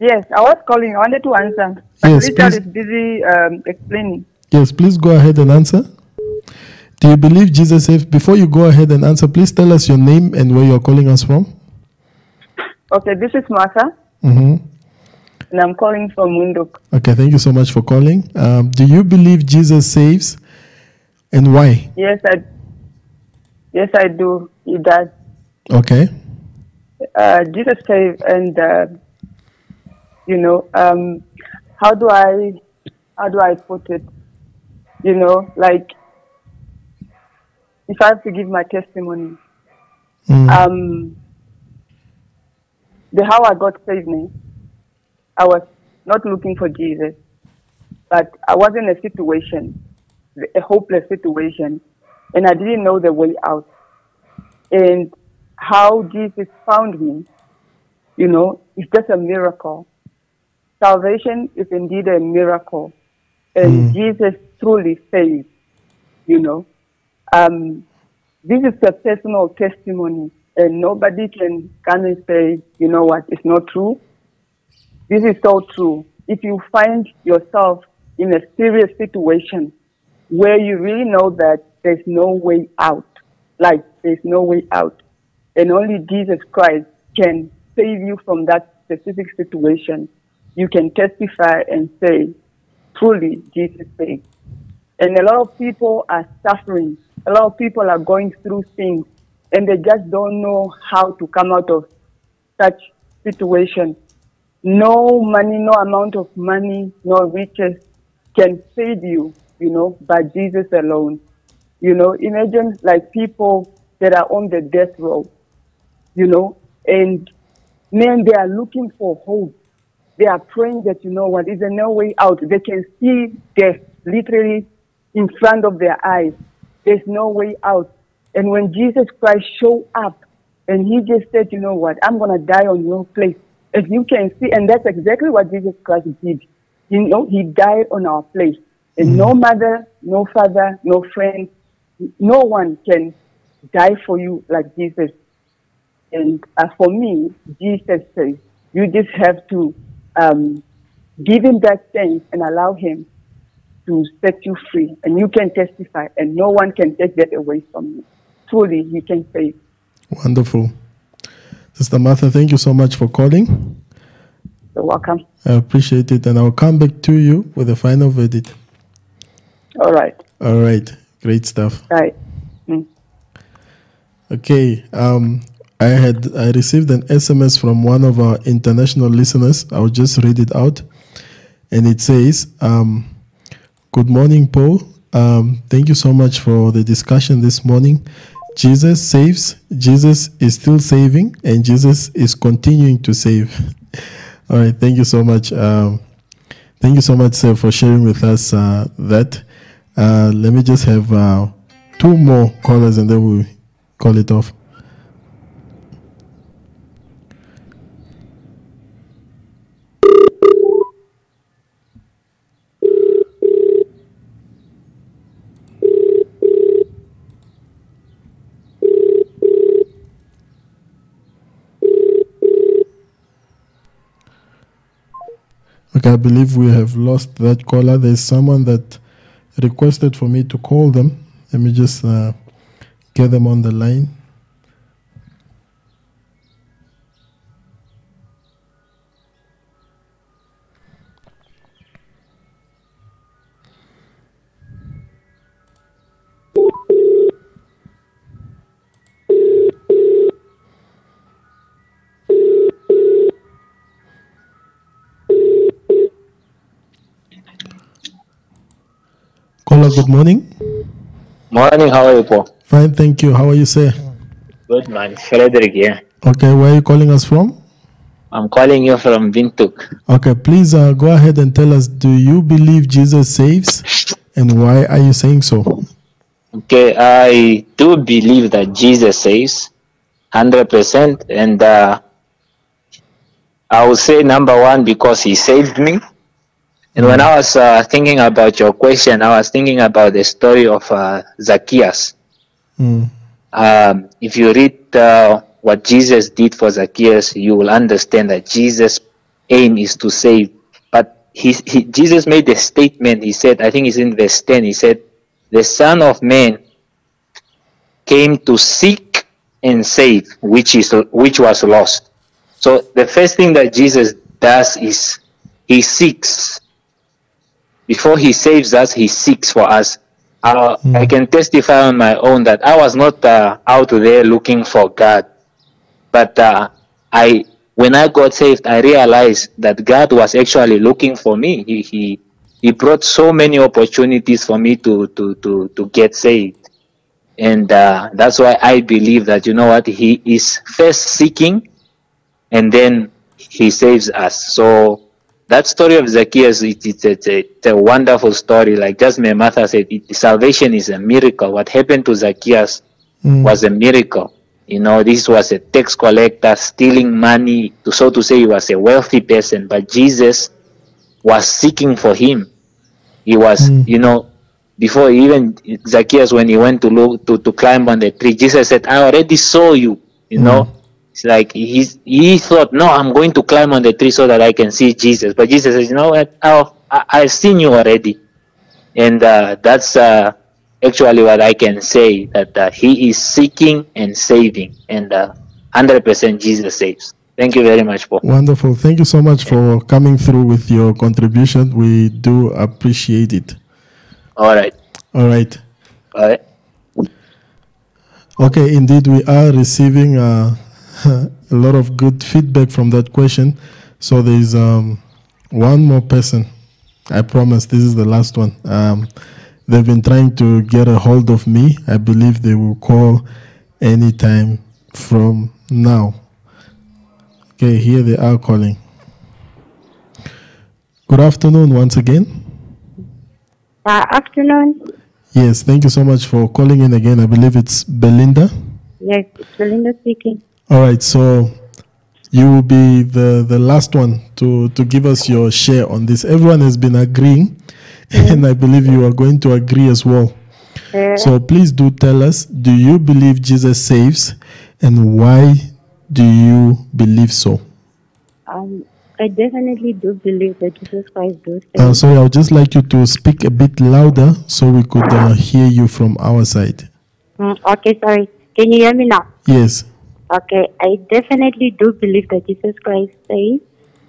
Yes, I was calling. I wanted to answer. But Yes, Richard please. is busy um, explaining. Yes, please go ahead and answer. Do you believe Jesus saves? Before you go ahead and answer, please tell us your name and where you're calling us from. Okay, this is Martha, Mm-hmm. and I'm calling from Windhoek. Okay, thank you so much for calling. Um, do you believe Jesus saves, and why? Yes, I. Yes, I do. He does. Okay. Uh, Jesus saved, and uh, you know, um, how do I, how do I put it? You know, like if I have to give my testimony, um, the how I got saved me, I was not looking for Jesus, but I was in a situation, a hopeless situation, and I didn't know the way out. And how Jesus found me, you know, it's just a miracle. Salvation is indeed a miracle, and Jesus truly saves, you know. Um, this is a personal testimony, and nobody can come and say, you know what, it's not true. This is so true. If you find yourself in a serious situation where you really know that there's no way out, like there's no way out, and only Jesus Christ can save you from that specific situation, you can testify and say, truly, Jesus saves. And a lot of people are suffering. A lot of people are going through things, and they just don't know how to come out of such situation. No money, no amount of money, no riches can save you, you know, but Jesus alone. You know, imagine like people that are on the death row, you know, and man, they are looking for hope. They are praying that, you know what, is there no way out? They can see death literally in front of their eyes. There's no way out. And when Jesus Christ showed up and he just said, you know what, I'm going to die on your place. As you can see, and that's exactly what Jesus Christ did. You know, he died on our place. And no mother, no father, no friend, no one can die for you like Jesus. And uh, for me, Jesus says, you just have to um, give him that chance and allow him to set you free. And you can testify, and no one can take that away from you. Truly, he can save. Wonderful. Sister Martha, thank you so much for calling. You're welcome. I appreciate it, and I'll come back to you with a final verdict. All right. All right. Great stuff. Right. Mm. Okay. Um, I had I received an S M S from one of our international listeners. I'll just read it out, and it says, um, "Good morning, Paul. Um, thank you so much for the discussion this morning. Jesus saves. Jesus is still saving, and Jesus is continuing to save." All right. Thank you so much. Um, thank you so much, sir, for sharing with us uh, that. Uh, let me just have uh, two more callers, and then we'll call it off. Okay, I believe we have lost that caller. There's someone that requested for me to call them. Let me just uh, get them on the line. Caller, good morning. Morning, how are you, Paul? Fine, thank you. How are you, sir? Good, man. Frederick here. Okay, where are you calling us from? I'm calling you from Windhoek. Okay, please uh, go ahead and tell us, do you believe Jesus saves? And why are you saying so? Okay, I do believe that Jesus saves one hundred percent. And uh, I would say number one, because he saved me. And when I was uh, thinking about your question, I was thinking about the story of uh, Zacchaeus. Mm. Um, if you read uh, what Jesus did for Zacchaeus, you will understand that Jesus aim is to save. But he, he, Jesus made a statement. He said, I think it's in verse ten, he said, the Son of Man came to seek and save, which is which was lost. So the first thing that Jesus does is he seeks. Before he saves us, he seeks for us. Uh, mm. I can testify on my own that I was not uh, out there looking for God, but uh, I, when I got saved, I realized that God was actually looking for me. He he, he brought so many opportunities for me to to to to get saved, and uh, that's why I believe that, you know what, He is first seeking, and then He saves us. So that story of Zacchaeus, it, it, it's, a, it's a wonderful story. Like just my Martha said, it, salvation is a miracle. What happened to Zacchaeus mm. was a miracle. You know, this was a tax collector stealing money, to, so to say. He was a wealthy person, but Jesus was seeking for him. He was, mm. you know, before even Zacchaeus, when he went to look to, to climb on the tree, Jesus said, I already saw you, you mm. know. It's like he's, he thought, no, I'm going to climb on the tree so that I can see Jesus. But Jesus says, you know what, I've, I've seen you already. And uh, that's uh, actually what I can say, that uh, he is seeking and saving. And uh, one hundred percent Jesus saves. Thank you very much, Paul. Wonderful. Thank you so much for coming through with your contribution. We do appreciate it. All right. All right. All right. Okay, indeed, we are receiving uh, a lot of good feedback from that question. So there's um, one more person. I promise this is the last one. Um, they've been trying to get a hold of me. I believe they will call anytime from now. Okay, here they are calling. Good afternoon once again. Uh, afternoon. Yes, thank you so much for calling in again. I believe it's Belinda. Yes, it's Belinda speaking. All right, so you will be the, the last one to, to give us your share on this. Everyone has been agreeing, mm. and I believe you are going to agree as well. Uh, so please do tell us, do you believe Jesus saves, and why do you believe so? Um, I definitely do believe that Jesus Christ does save. Uh, sorry, I would just like you to speak a bit louder so we could uh, hear you from our side. Mm, okay, sorry. Can you hear me now? Yes. Okay, I definitely do believe that Jesus Christ saves.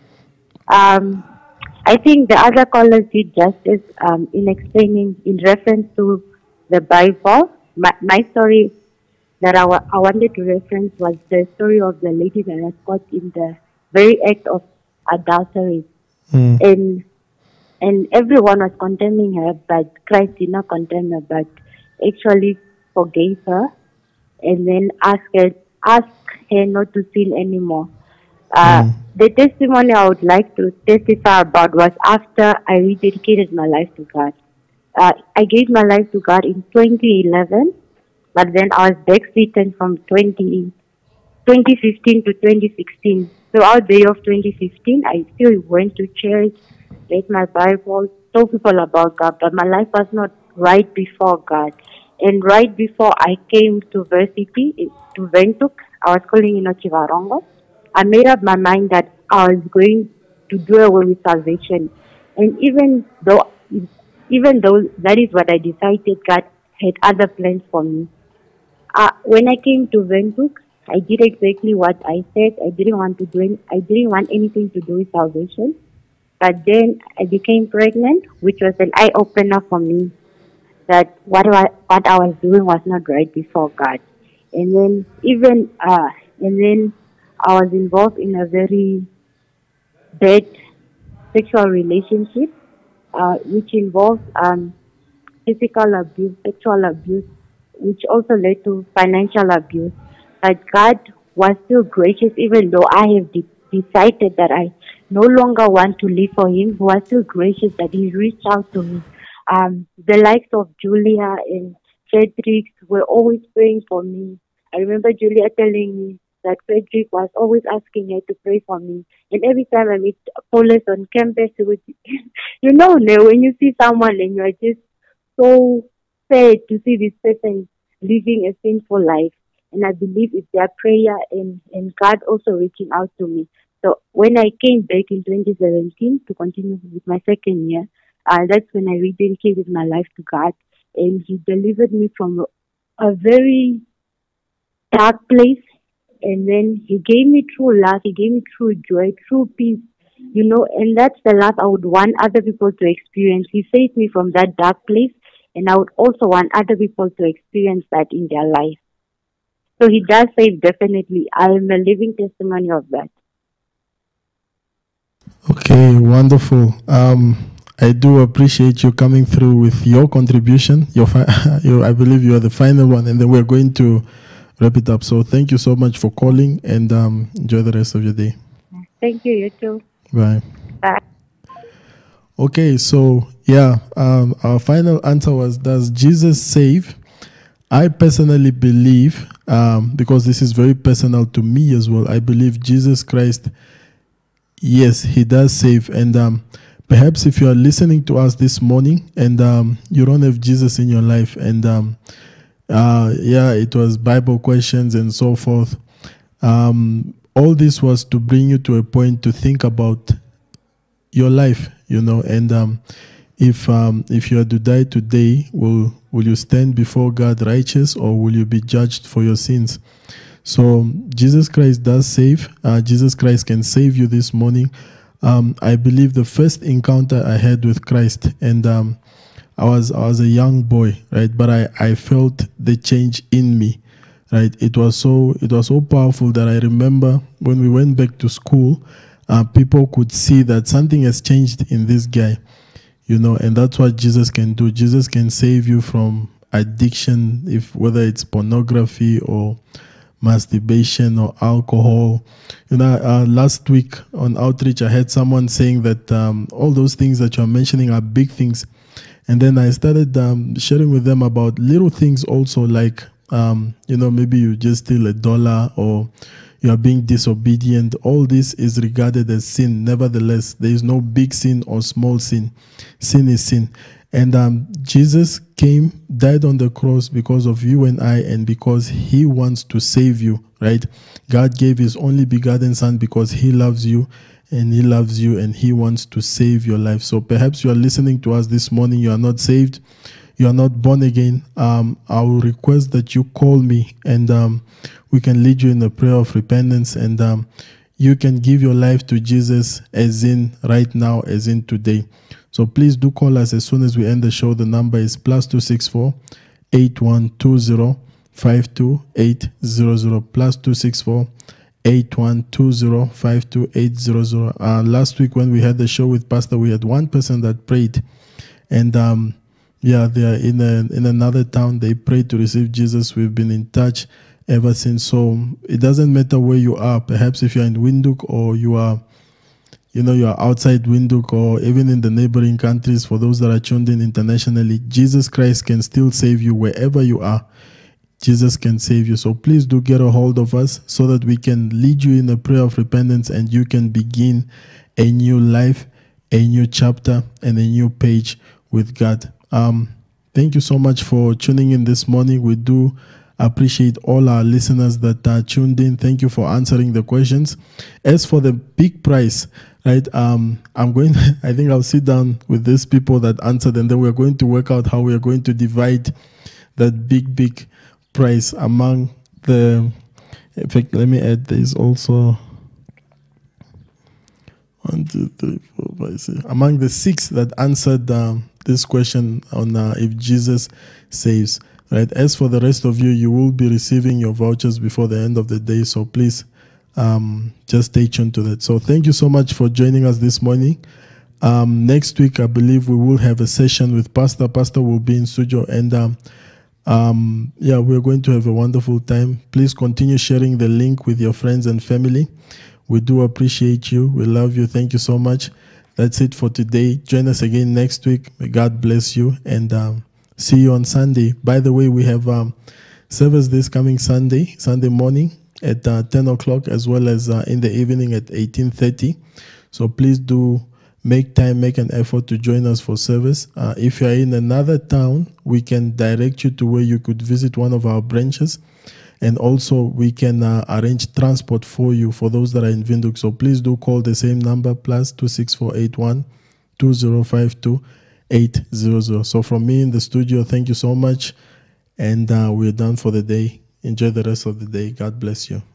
Um, I think the other callers did justice um, in explaining in reference to the Bible. My, my story that I, wa- I wanted to reference was the story of the lady that was caught in the very act of adultery. Mm. And and everyone was condemning her, but Christ did not condemn her, but actually forgave her and then asked her, asked her not to sin anymore. Uh, mm. The testimony I would like to testify about was after I rededicated my life to God. Uh, I gave my life to God in twenty eleven, but then I was backslidden from twenty, twenty fifteen to twenty sixteen. Throughout the year of twenty fifteen, I still went to church, read my Bible, told people about God, but my life was not right before God. And right before I came to Varsity, to Windhoek, I was calling in Chivarongo. I made up my mind that I was going to do away with salvation. And even though, even though that is what I decided, God had other plans for me. Uh, when I came to Windhoek, I did exactly what I said. I didn't want to do any, I didn't want anything to do with salvation. But then I became pregnant, which was an eye opener for me that what I, what I was doing was not right before God. And then even uh, and then I was involved in a very bad sexual relationship, uh, which involved um, physical abuse, sexual abuse, which also led to financial abuse. But God was still gracious, even though I have de- decided that I no longer want to live for Him. He was still gracious that He reached out to me. Um, the likes of Julia and Frederick were always praying for me. I remember Julia telling me that Frederick was always asking her to pray for me. And every time I meet Paulus on campus, he would, you know, when you see someone and you are just so sad to see this person living a sinful life. And I believe it's their prayer and, and God also reaching out to me. So when I came back in twenty seventeen to continue with my second year, uh, that's when I rededicated my life to God, and He delivered me from a very dark place, and then He gave me true love, He gave me true joy, true peace, you know, and that's the love I would want other people to experience. He saved me from that dark place, and I would also want other people to experience that in their life. So He does save, definitely. I am a living testimony of that. Okay, wonderful. Um, I do appreciate you coming through with your contribution. Your, fi- you, I believe you are the final one, and then we're going to wrap it up. So thank you so much for calling, and um, enjoy the rest of your day. Thank you, you too. Bye. Bye. Okay, so yeah, um, our final answer was, does Jesus save? I personally believe, um, because this is very personal to me as well, I believe Jesus Christ, yes, He does save. And um, perhaps if you are listening to us this morning and um, you don't have Jesus in your life, and um, uh, yeah, it was Bible questions and so forth, um, all this was to bring you to a point to think about your life, you know, and um, if um, if you are to die today, will will you stand before God righteous, or will you be judged for your sins? So Jesus Christ does save. Uh, Jesus Christ can save you this morning. Um, I believe the first encounter I had with Christ, and um, I was I was a young boy, right? But I, I felt the change in me, right? It was so it was so powerful that I remember when we went back to school, uh, people could see that something has changed in this guy, you know, and that's what Jesus can do. Jesus can save you from addiction, if whether it's pornography or masturbation or alcohol. You know, uh, last week on outreach, I had someone saying that um, all those things that you're mentioning are big things. And then I started um, sharing with them about little things also, like, um, you know, maybe you just steal a dollar, or you are being disobedient. All this is regarded as sin. Nevertheless, there is no big sin or small sin. Sin is sin. And um, Jesus came, died on the cross because of you and I, and because He wants to save you, right? God gave His only begotten Son because He loves you, and He loves you, and He wants to save your life. So perhaps you are listening to us this morning, you are not saved, you are not born again. Um, I will request that you call me, and um, we can lead you in a prayer of repentance, and um, you can give your life to Jesus, as in right now, as in today. So please do call us as soon as we end the show. The number is plus two six four, eight one two zero, five two eight zero zero, plus two six four, eight one two zero, five two eight zero zero. Uh, last week when we had the show with Pastor, we had one person that prayed, and um, yeah, they are in a, in another town. They prayed to receive Jesus. We've been in touch ever since. So it doesn't matter where you are. Perhaps if you're in Windhoek, or you are, you know, you are outside Windhoek, or even in the neighboring countries, for those that are tuned in internationally, Jesus Christ can still save you wherever you are. Jesus can save you. So please do get a hold of us so that we can lead you in a prayer of repentance, and you can begin a new life, a new chapter, and a new page with God. Um, thank you so much for tuning in this morning. We do appreciate all our listeners that are tuned in. Thank you for answering the questions. As for the big prize, right, um, I'm going, I think I'll sit down with these people that answered, and then we're going to work out how we are going to divide that big, big prize among the, in fact, let me add, there's also one, two, three, four, five, six, among the six that answered um, this question on uh, if Jesus saves. Right. As for the rest of you, you will be receiving your vouchers before the end of the day. So please um, just stay tuned to that. So thank you so much for joining us this morning. Um, next week, I believe we will have a session with Pastor. Pastor will be in studio, and um, um, yeah, we're going to have a wonderful time. Please continue sharing the link with your friends and family. We do appreciate you. We love you. Thank you so much. That's it for today. Join us again next week. May God bless you, and um, see you on Sunday. By the way, we have um, service this coming Sunday, Sunday morning at uh, ten o'clock, as well as uh, in the evening at eighteen thirty. So please do make time, make an effort to join us for service. Uh, if you are in another town, we can direct you to where you could visit one of our branches. And also, we can uh, arrange transport for you for those that are in Windhoek. So please do call the same number, plus two six four eight one two zero five two eight zero zero. So from me in the studio, thank you so much. And uh, we're done for the day. Enjoy the rest of the day. God bless you.